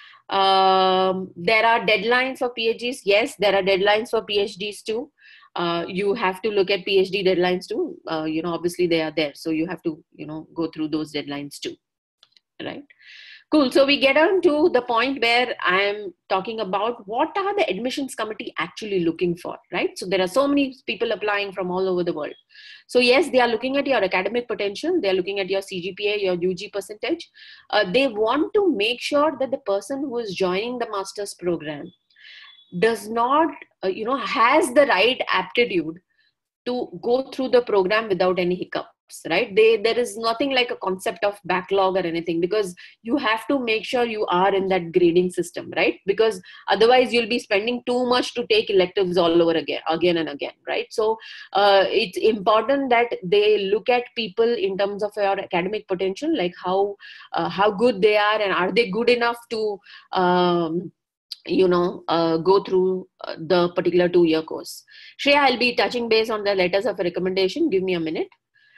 Um, there are deadlines for PhDs. Yes, there are deadlines for PhDs too. Uh, you have to look at PhD deadlines too. Uh, you know, obviously they are there. So you have to, you know, go through those deadlines too. Right. Cool. So we get on to the point where I'm talking about what are the admissions committee actually looking for, right? So there are so many people applying from all over the world. So yes, they are looking at your academic potential. They're looking at your C G P A, your U G percentage. Uh, they want to make sure that the person who is joining the master's program does not, uh, you know, has the right aptitude to go through the program without any hiccups, right? They, there is nothing like a concept of backlog or anything, because you have to make sure you are in that grading system, right? Because otherwise you'll be spending too much to take electives all over again, again and again, right? So uh, it's important that they look at people in terms of your academic potential, like how, uh, how good they are and are they good enough to, um, you know, uh, go through uh, the particular two-year course. Shreya, I'll be touching base on the letters of recommendation. Give me a minute.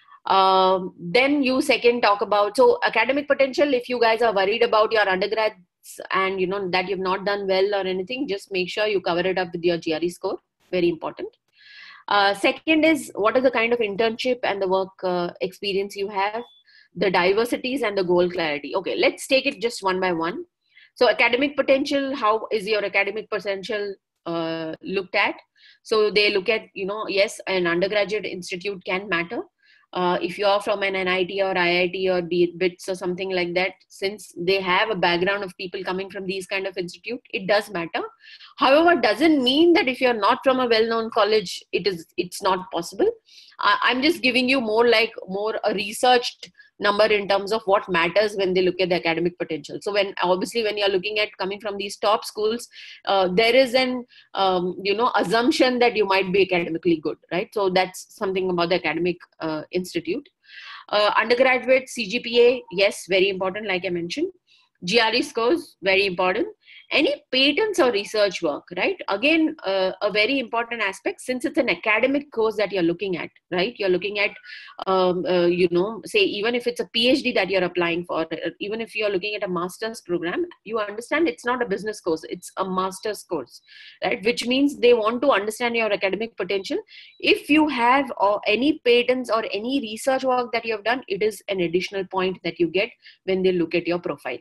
Um, then you second talk about, so academic potential, if you guys are worried about your undergrads and, you know, that you've not done well or anything, just make sure you cover it up with your G R E score. Very important. Uh, second is, what is the kind of internship and the work uh, experience you have, the diversities and the goal clarity. Okay, let's take it just one by one. So academic potential, how is your academic potential uh, looked at? So they look at, you know, yes, an undergraduate institute can matter. Uh, if you're from an N I T or I I T or B I T S or something like that, since they have a background of people coming from these kind of institute, it does matter. However, doesn't mean that if you're not from a well-known college, it is, it's not possible. I, I'm just giving you more like more a researched number in terms of what matters when they look at the academic potential. So when, obviously when you're looking at coming from these top schools, uh, there is an, um, you know, assumption that you might be academically good, right? So that's something about the academic uh, institute. Uh, undergraduate C G P A, yes, very important, like I mentioned. G R E scores, very important. Any patents or research work, right? Again, uh, a very important aspect, since it's an academic course that you're looking at, right? You're looking at, um, uh, you know, say, even if it's a PhD that you're applying for, even if you're looking at a master's program, you understand it's not a business course, it's a master's course, right? Which means they want to understand your academic potential. If you have uh, any patents or any research work that you have done, it is an additional point that you get when they look at your profile,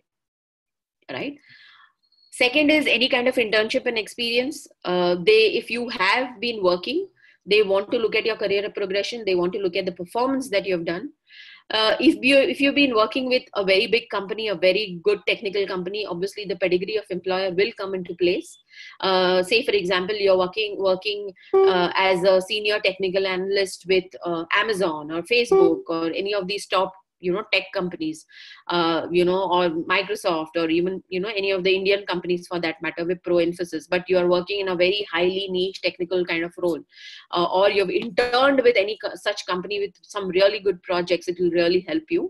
right? Second is any kind of internship and experience. Uh, they, if you have been working, they want to look at your career progression. They want to look at the performance that you have done. Uh, if you if you've been working with a very big company, a very good technical company, obviously the pedigree of employer will come into place. Uh, say for example, you're working working uh, as a senior technical analyst with uh, Amazon or Facebook or any of these top, you know, tech companies, uh, you know, or Microsoft, or even, you know, any of the Indian companies for that matter, Wipro, Infosys, but you are working in a very highly niche technical kind of role, uh, or you've interned with any co- such company with some really good projects, it will really help you.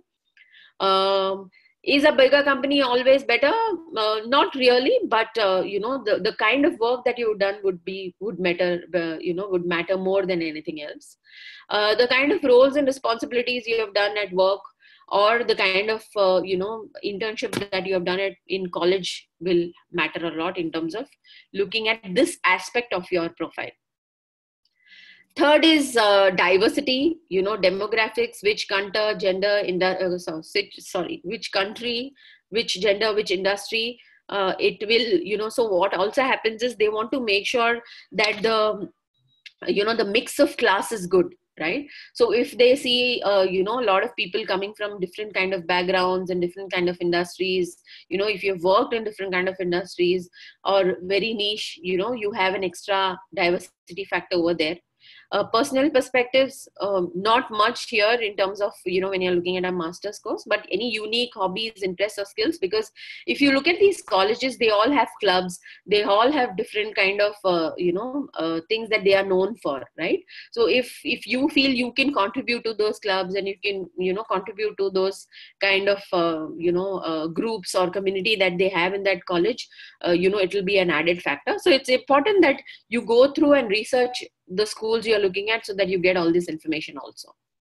Um, is a bigger company always better? Uh, not really, but uh, you know, the, the kind of work that you've done would be, would matter, uh, you know, would matter more than anything else. Uh, the kind of roles and responsibilities you have done at work, or the kind of uh, you know internship that you have done it in college will matter a lot in terms of looking at this aspect of your profile. Third is uh, diversity, you know, demographics, which country, gender, in uh, sorry, which country, which gender, which industry. Uh, it will, you know, so what also happens is they want to make sure that the, you know, the mix of class is good, right? So if they see, uh, you know, a lot of people coming from different kind of backgrounds and different kind of industries, you know, if you've worked in different kind of industries or very niche, you know, you have an extra diversity factor over there. Uh, personal perspectives, um, not much here in terms of, you know, when you're looking at a master's course, but any unique hobbies, interests or skills, because if you look at these colleges, they all have clubs, they all have different kind of, uh, you know, uh, things that they are known for, right? So if, if you feel you can contribute to those clubs and you can, you know, contribute to those kind of, uh, you know, uh, groups or community that they have in that college, uh, you know, it will be an added factor. So it's important that you go through and research the schools you're looking at so that you get all this information also.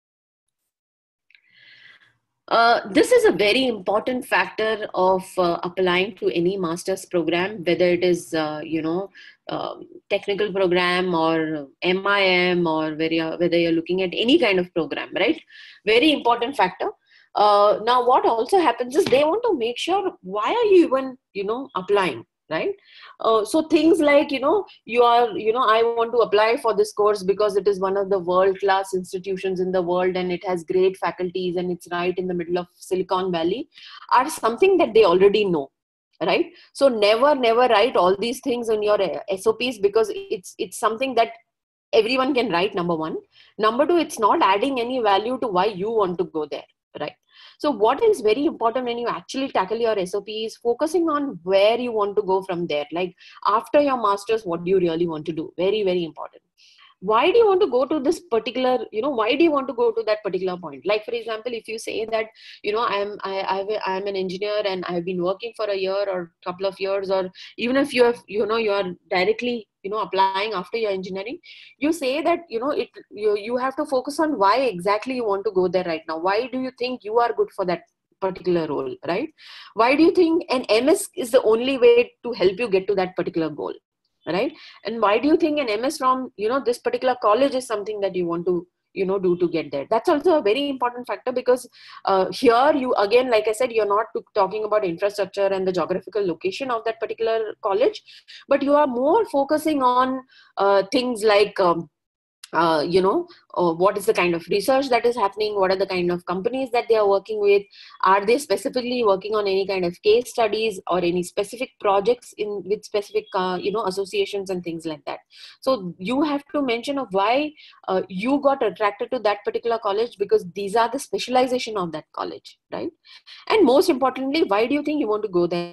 Uh, this is a very important factor of uh, applying to any master's program, whether it is, uh, you know, um, technical program or M I M, or whether you're, whether you're looking at any kind of program, right? Very important factor. Uh, now, what also happens is they want to make sure, why are you even, you know, applying? Right? Uh, so things like, you know, you are, you know, I want to apply for this course because it is one of the world-class institutions in the world and it has great faculties and it's right in the middle of Silicon Valley, are something that they already know, right? So never, never write all these things on your S O Ps, because it's, it's something that everyone can write, number one. Number two, it's not adding any value to why you want to go there, right? So what is very important when you actually tackle your S O P is focusing on where you want to go from there. Like after your master's, what do you really want to do? Very, very important. Why do you want to go to this particular, you know, why do you want to go to that particular point? Like, for example, if you say that, you know, I'm, I, I've, I'm an engineer and I've been working for a year or a couple of years, or even if you have, you know, you're directly, you know, applying after your engineering, you say that, you know, it, you, you have to focus on why exactly you want to go there right now. Why do you think you are good for that particular role, right? Why do you think an M S is the only way to help you get to that particular goal? Right? And why do you think an M S from, you know, this particular college is something that you want to, you know, do to get there? That's also a very important factor, because uh, here you, again, like I said, you're not talking about infrastructure and the geographical location of that particular college, but you are more focusing on uh, things like, um, Uh, you know, uh, what is the kind of research that is happening? What are the kind of companies that they are working with? Are they specifically working on any kind of case studies or any specific projects in with specific, uh, you know, associations and things like that? So you have to mention of why uh, you got attracted to that particular college, because these are the specialization of that college, right? And most importantly, why do you think you want to go there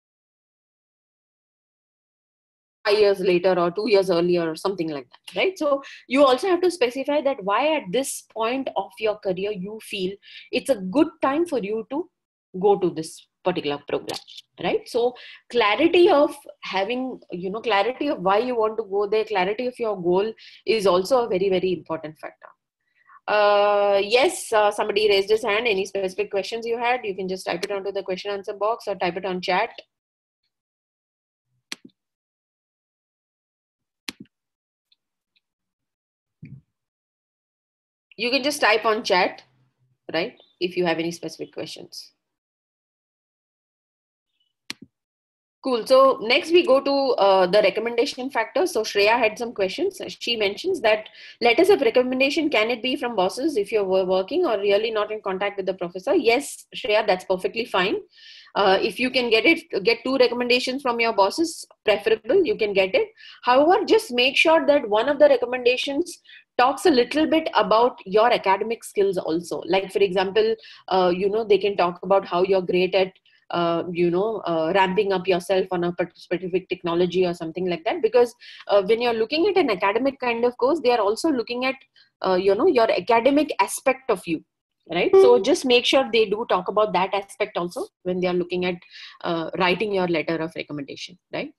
five years later or two years earlier or something like that, right? So you also have to specify that why at this point of your career you feel it's a good time for you to go to this particular program, right? So clarity of having, you know, clarity of why you want to go there, clarity of your goal is also a very, very important factor. Uh, yes, uh, somebody raised his hand. Any specific questions you had, you can just type it onto the question answer box or type it on chat. You can just type on chat, right? If you have any specific questions. Cool. So next we go to uh, the recommendation factor. So Shreya had some questions. She mentions that letters of recommendation, can it be from bosses if you're working or really not in contact with the professor? Yes, Shreya, that's perfectly fine. Uh, if you can get it, get two recommendations from your bosses, preferable, you can get it. However, just make sure that one of the recommendations talks a little bit about your academic skills also. Like, for example, uh, you know, they can talk about how you're great at Uh, you know, uh, ramping up yourself on a specific technology or something like that. Because uh, when you're looking at an academic kind of course, they are also looking at, uh, you know, your academic aspect of you, right? So just make sure they do talk about that aspect also when they are looking at uh, writing your letter of recommendation, right?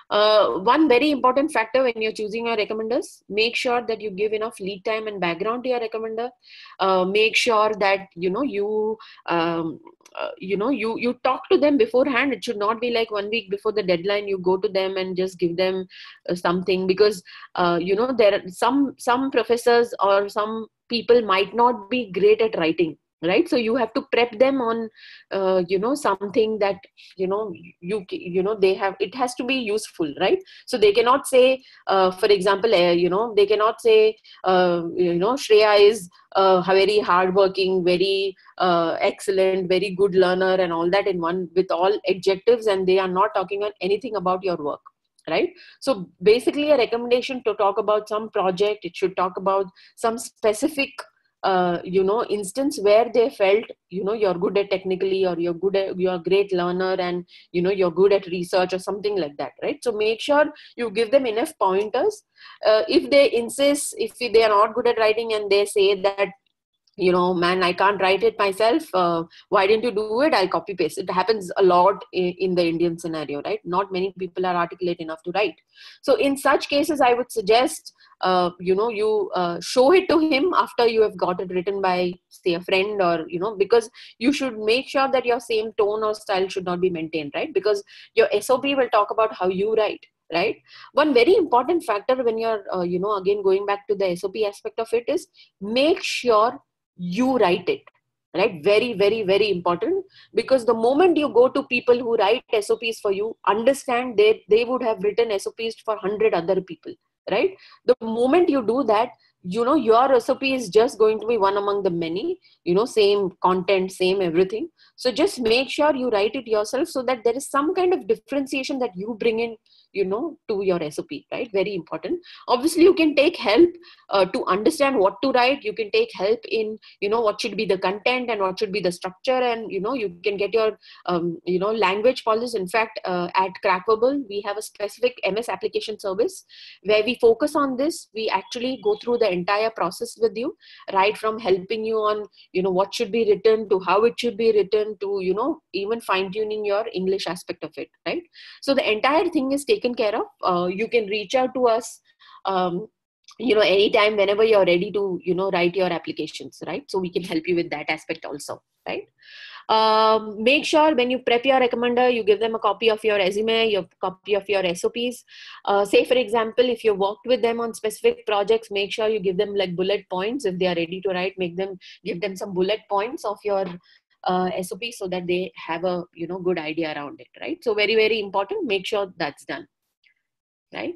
Uh, one very important factor when you're choosing your recommenders, make sure that you give enough lead time and background to your recommender. Uh, make sure that, you know, you, um, uh, you know, you, you talk to them beforehand. It should not be like one week before the deadline, you go to them and just give them uh, something, because, uh, you know, there are some, some professors or some people might not be great at writing, right? So you have to prep them on, uh, you know, something that, you know, you, you know, they have, it has to be useful, right? So they cannot say, uh, for example, uh, you know, they cannot say, uh, you know, Shreya is uh, very hardworking, very uh, excellent, very good learner and all that in one, with all adjectives, and they are not talking on anything about your work, right? So basically a recommendation to talk about some project, it should talk about some specific uh, you know, instance where they felt, you know, you're good at technically, or you're good at, you're a great learner, and, you know, you're good at research or something like that, right? So make sure you give them enough pointers. Uh, if they insist, if they are not good at writing and they say that, you know, man, I can't write it myself, uh, why didn't you do it? I'll copy paste. It happens a lot in, in the Indian scenario, right? Not many people are articulate enough to write. So in such cases, I would suggest, uh, you know, you uh, show it to him after you have got it written by, say, a friend, or, you know, because you should make sure that your same tone or style should not be maintained, right? Because your S O P will talk about how you write, right? One very important factor when you're, uh, you know, again, going back to the S O P aspect of it is, make sure you write it, right? Very, very, very important, because the moment you go to people who write S O Ps for you, understand they, they would have written S O Ps for one hundred other people, right? The moment you do that, you know, your S O P is just going to be one among the many, you know, same content, same everything. So just make sure you write it yourself, so that there is some kind of differentiation that you bring in, you know, to your S O P, right? Very important. Obviously, you can take help uh, to understand what to write. You can take help in, you know, what should be the content and what should be the structure, and, you know, you can get your, um, you know, language policies. In fact, uh, at Crackable, we have a specific M S application service where we focus on this. We actually go through the entire process with you, right from helping you on, you know, what should be written, to how it should be written, to, you know, even fine tuning your English aspect of it, right? So the entire thing is taken care of. Uh, you can reach out to us, um, you know, anytime, whenever you're ready to, you know, write your applications, right? So we can help you with that aspect also, right? Um, make sure when you prep your recommender, you give them a copy of your resume, your copy of your S O Ps. Uh, say, for example, if you worked with them on specific projects, make sure you give them like bullet points. If they are ready to write, make them, give them some bullet points of your uh, S O P, so that they have a, you know, good idea around it, right? So very, very important. Make sure that's done, right?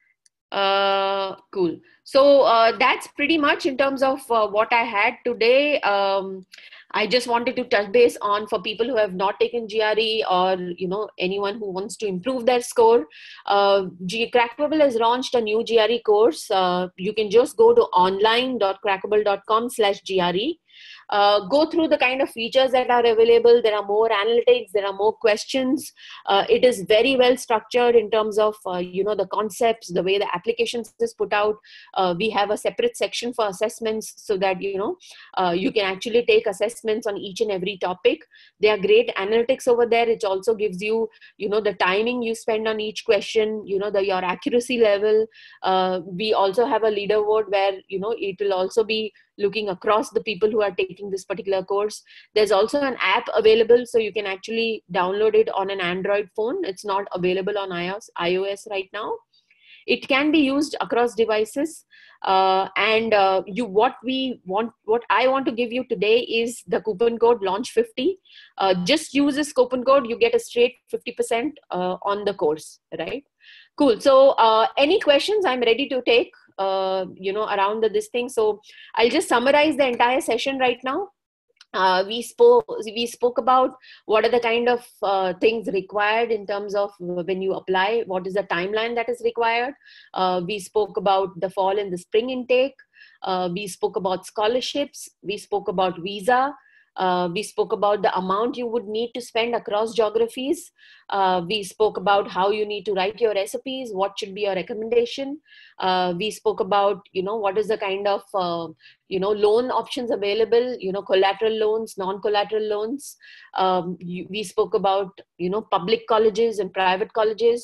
Uh, cool. So uh, that's pretty much in terms of uh, what I had today. Um, I just wanted to touch base on, for people who have not taken G R E, or, you know, anyone who wants to improve their score. Uh, G- Crackable has launched a new G R E course. Uh, you can just go to online dot crackable dot com slash G R E. Uh, go through the kind of features that are available. There are more analytics, there are more questions. Uh, it is very well structured in terms of, uh, you know, the concepts, the way the applications is put out. Uh, we have a separate section for assessments, so that, you know, uh, you can actually take assessments on each and every topic. There are great analytics over there. It also gives you, you know, the timing you spend on each question, you know, the your accuracy level. Uh, we also have a leaderboard where, you know, it will also be looking across the people who are taking this particular course. There's also an app available, so you can actually download it on an Android phone. It's not available on iOS, iOS right now. It can be used across devices. Uh, and uh, you, what we want, what I want to give you today is the coupon code launch fifty. Uh, just use this coupon code, you get a straight fifty percent uh, on the course, right? Cool. So uh, any questions I'm ready to take, uh, you know, around the, this thing. So I'll just summarize the entire session right now. Uh, we spoke we spoke about what are the kind of uh, things required in terms of when you apply, what is the timeline that is required. Uh, we spoke about the fall and the spring intake. Uh, we spoke about scholarships. We spoke about visa. Uh, we spoke about the amount you would need to spend across geographies. Uh, we spoke about how you need to write your S O Ps, what should be your recommendation. Uh, we spoke about, you know, what is the kind of uh, you know, loan options available, you know, collateral loans, non-collateral loans. Um, you, we spoke about, you know, public colleges and private colleges.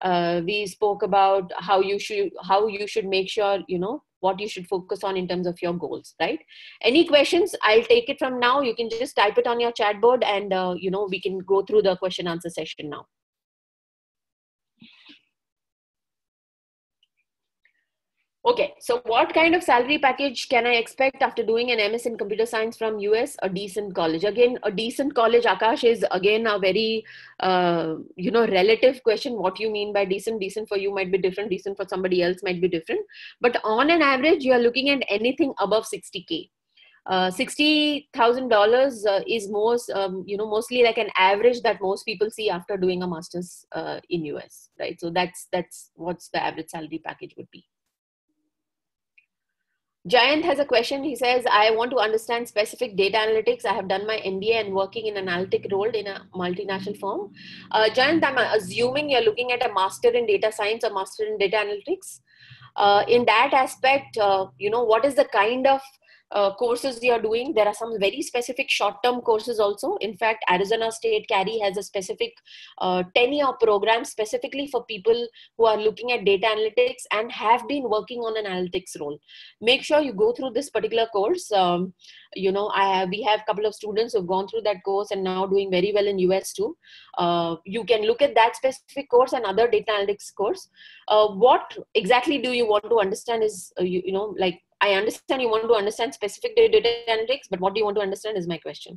Uh, we spoke about how you should how you should make sure you know what you should focus on in terms of your goals, right? Any questions? I'll take it from now. You can just type it on your chat board, and uh, you know we can go through the question answer session now. Okay, so what kind of salary package can I expect after doing an M S in computer science from U S? A decent college. Again, a decent college, Akash, is again a very, uh, you know, relative question. What you mean by decent? Decent for you might be different. Decent for somebody else might be different. But on an average, you are looking at anything above sixty K. Uh, sixty thousand dollars uh, is most, um, you know, mostly like an average that most people see after doing a master's uh, in U S, right? So that's, that's what's the average salary package would be. Jayant has a question. He says, I want to understand specific data analytics. I have done my M B A and working in an analytic role in a multinational firm. Uh, Jayant, I'm assuming you're looking at a master in data science or master in data analytics. Uh, in that aspect, uh, you know, what is the kind of uh, courses you're doing? There are some very specific short-term courses also. In fact, Arizona State Carey has a specific uh, ten-year program specifically for people who are looking at data analytics and have been working on an analytics role. Make sure you go through this particular course. Um, you know, I have, we have a couple of students who've gone through that course and now doing very well in U S too. Uh, you can look at that specific course and other data analytics course. Uh, what exactly do you want to understand is, uh, you, you know, like, I understand you want to understand specific data analytics, but what do you want to understand is my question.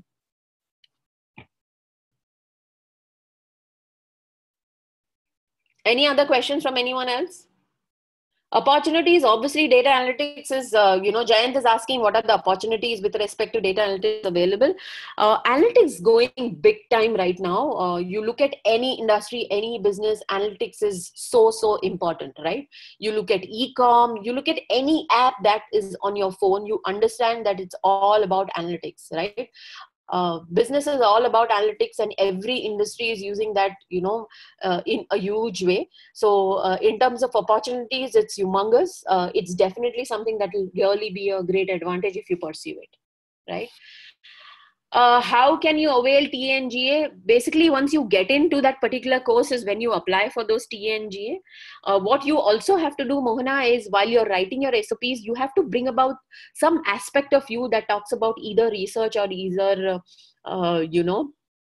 Any other questions from anyone else? Opportunities, obviously data analytics is, uh, you know, Jayant is asking what are the opportunities with respect to data analytics available. Uh, analytics going big time right now. Uh, you look at any industry, any business, analytics is so, so important, right? You look at e-com, you look at any app that is on your phone, you understand that it's all about analytics, right? Uh, business is all about analytics and every industry is using that, you know, uh, in a huge way. So uh, in terms of opportunities, it's humongous. Uh, it's definitely something that will really be a great advantage if you pursue it, right? Uh, how can you avail T A and G A? Basically, once you get into that particular course is when you apply for those T A and G A. Uh, what you also have to do, Mohana, is while you're writing your S O Ps, you have to bring about some aspect of you that talks about either research or either, uh, uh, you know,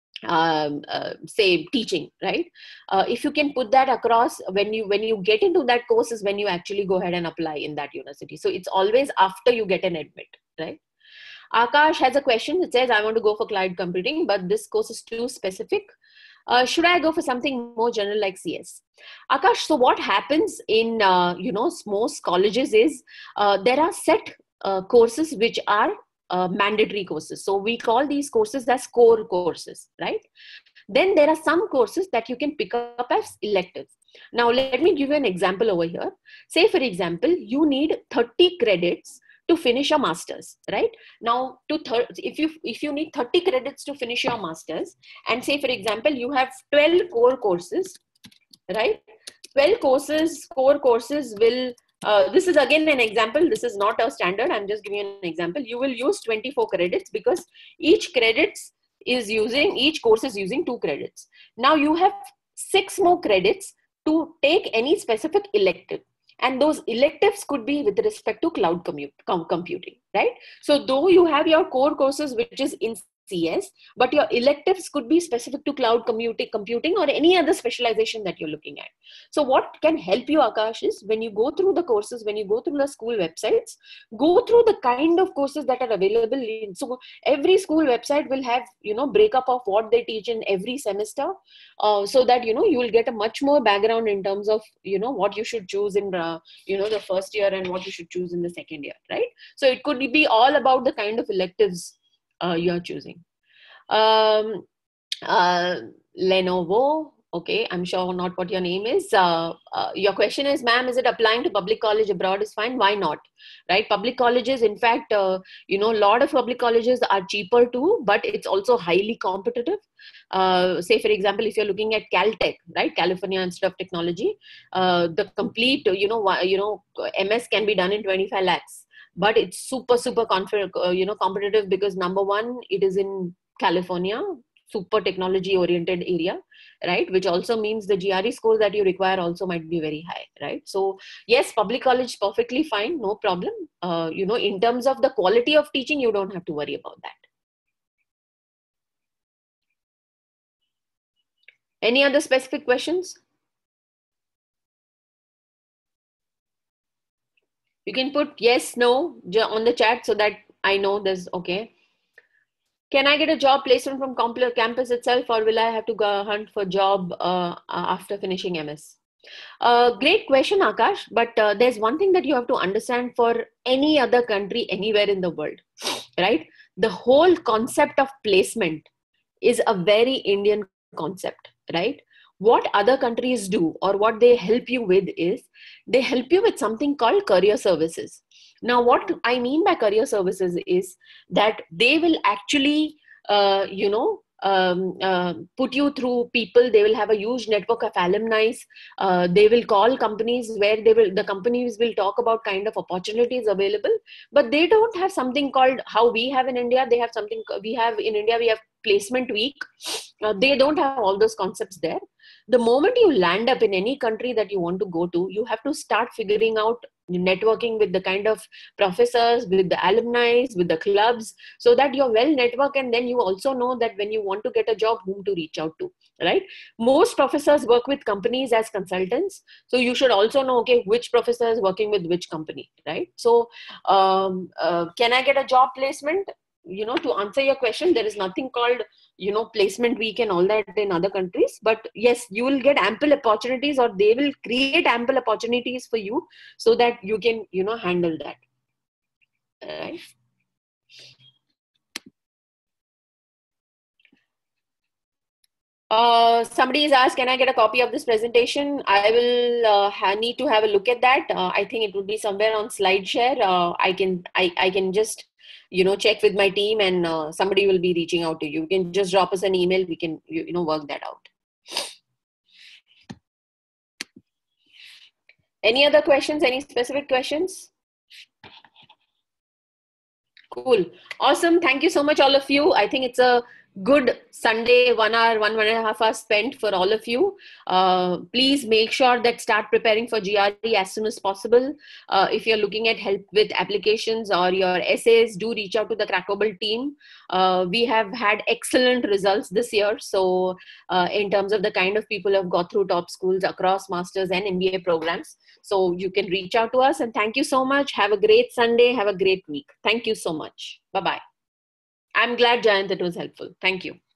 um, uh, say teaching, right? Uh, if you can put that across when you when you get into that course is when you actually go ahead and apply in that university. So it's always after you get an admit, right? Akash has a question that says, I want to go for cloud computing, but this course is too specific. Uh, should I go for something more general like C S? Akash, so what happens in, uh, you know, most colleges is uh, there are set uh, courses which are uh, mandatory courses. So we call these courses as core courses, right? Then there are some courses that you can pick up as electives. Now, let me give you an example over here. Say, for example, you need thirty credits to finish your masters, right? Now, to if you if you need thirty credits to finish your masters, and say, for example, you have twelve core courses, right? twelve courses, core courses will, uh, this is again an example. This is not a standard. I'm just giving you an example. You will use twenty-four credits because each credits is using, each course is using two credits. Now you have six more credits to take any specific elective. And those electives could be with respect to cloud commute, com computing, right? So though you have your core courses, which is in C S, but your electives could be specific to cloud computing, computing or any other specialization that you're looking at. So what can help you, Akash, is when you go through the courses, when you go through the school websites, go through the kind of courses that are available. In, so every school website will have, you know, breakup of what they teach in every semester, uh, so that, you know, you will get a much more background in terms of, you know, what you should choose in, uh, you know, the first year and what you should choose in the second year, right? So it could be all about the kind of electives Uh, you're choosing. Um, uh, Lenovo, okay, I'm sure not what your name is. Uh, uh, your question is, ma'am, is it applying to public college abroad is fine? Why not? Right? Public colleges, in fact, uh, you know, a lot of public colleges are cheaper too, but it's also highly competitive. Uh, say, for example, if you're looking at Caltech, right, California Institute of Technology, uh, the complete, you know, you know, M S can be done in twenty-five lakhs. But it's super, super uh, you know, competitive because number one, it is in California. super technology oriented area, right? Which also means the G R E score that you require also might be very high, right? So yes, public college perfectly fine, no problem. Uh, you know, in terms of the quality of teaching, you don't have to worry about that. Any other specific questions? You can put yes, no on the chat so that I know there's okay. Can I get a job placement from campus itself, or will I have to go hunt for job uh, after finishing M S? Uh, great question, Akash. But uh, there's one thing that you have to understand for any other country anywhere in the world, right? The whole concept of placement is a very Indian concept, right? What other countries do or what they help you with is they help you with something called career services. Now, what I mean by career services is that they will actually, uh, you know, um, uh, put you through people. They will have a huge network of alumni. Uh, they will call companies where they will, the companies will talk about kind of opportunities available, but they don't have something called how we have in India. They have something we have in India. We have placement week. Uh, they don't have all those concepts there. The moment you land up in any country that you want to go to, you have to start figuring out networking with the kind of professors, with the alumni, with the clubs, so that you're well networked, and then you also know that when you want to get a job, whom to reach out to, right? Most professors work with companies as consultants, so you should also know, okay, which professor is working with which company, right? So um, uh, can I get a job placement? You know, to answer your question, there is nothing called, you know, placement week and all that in other countries. But yes, you will get ample opportunities, or they will create ample opportunities for you so that you can, you know, handle that. Right? Uh, somebody is asked, can I get a copy of this presentation? I will uh, need to have a look at that. Uh, I think it would be somewhere on SlideShare. Uh, I can, I, I can just, you know, check with my team, and uh, somebody will be reaching out to you. You can just drop us an email. We can, you, you know, work that out. Any other questions? Any specific questions? Cool. Awesome. Thank you so much, all of you. I think it's a good Sunday, one hour, one, one and a half hours spent for all of you. Uh, please make sure that start preparing for G R E as soon as possible. Uh, if you're looking at help with applications or your essays, do reach out to the Crackable team. Uh, we have had excellent results this year. So uh, in terms of the kind of people who have got through top schools across masters and M B A programs. So you can reach out to us, and thank you so much. Have a great Sunday. Have a great week. Thank you so much. Bye-bye. I'm glad, Jayant, it was helpful. Thank you.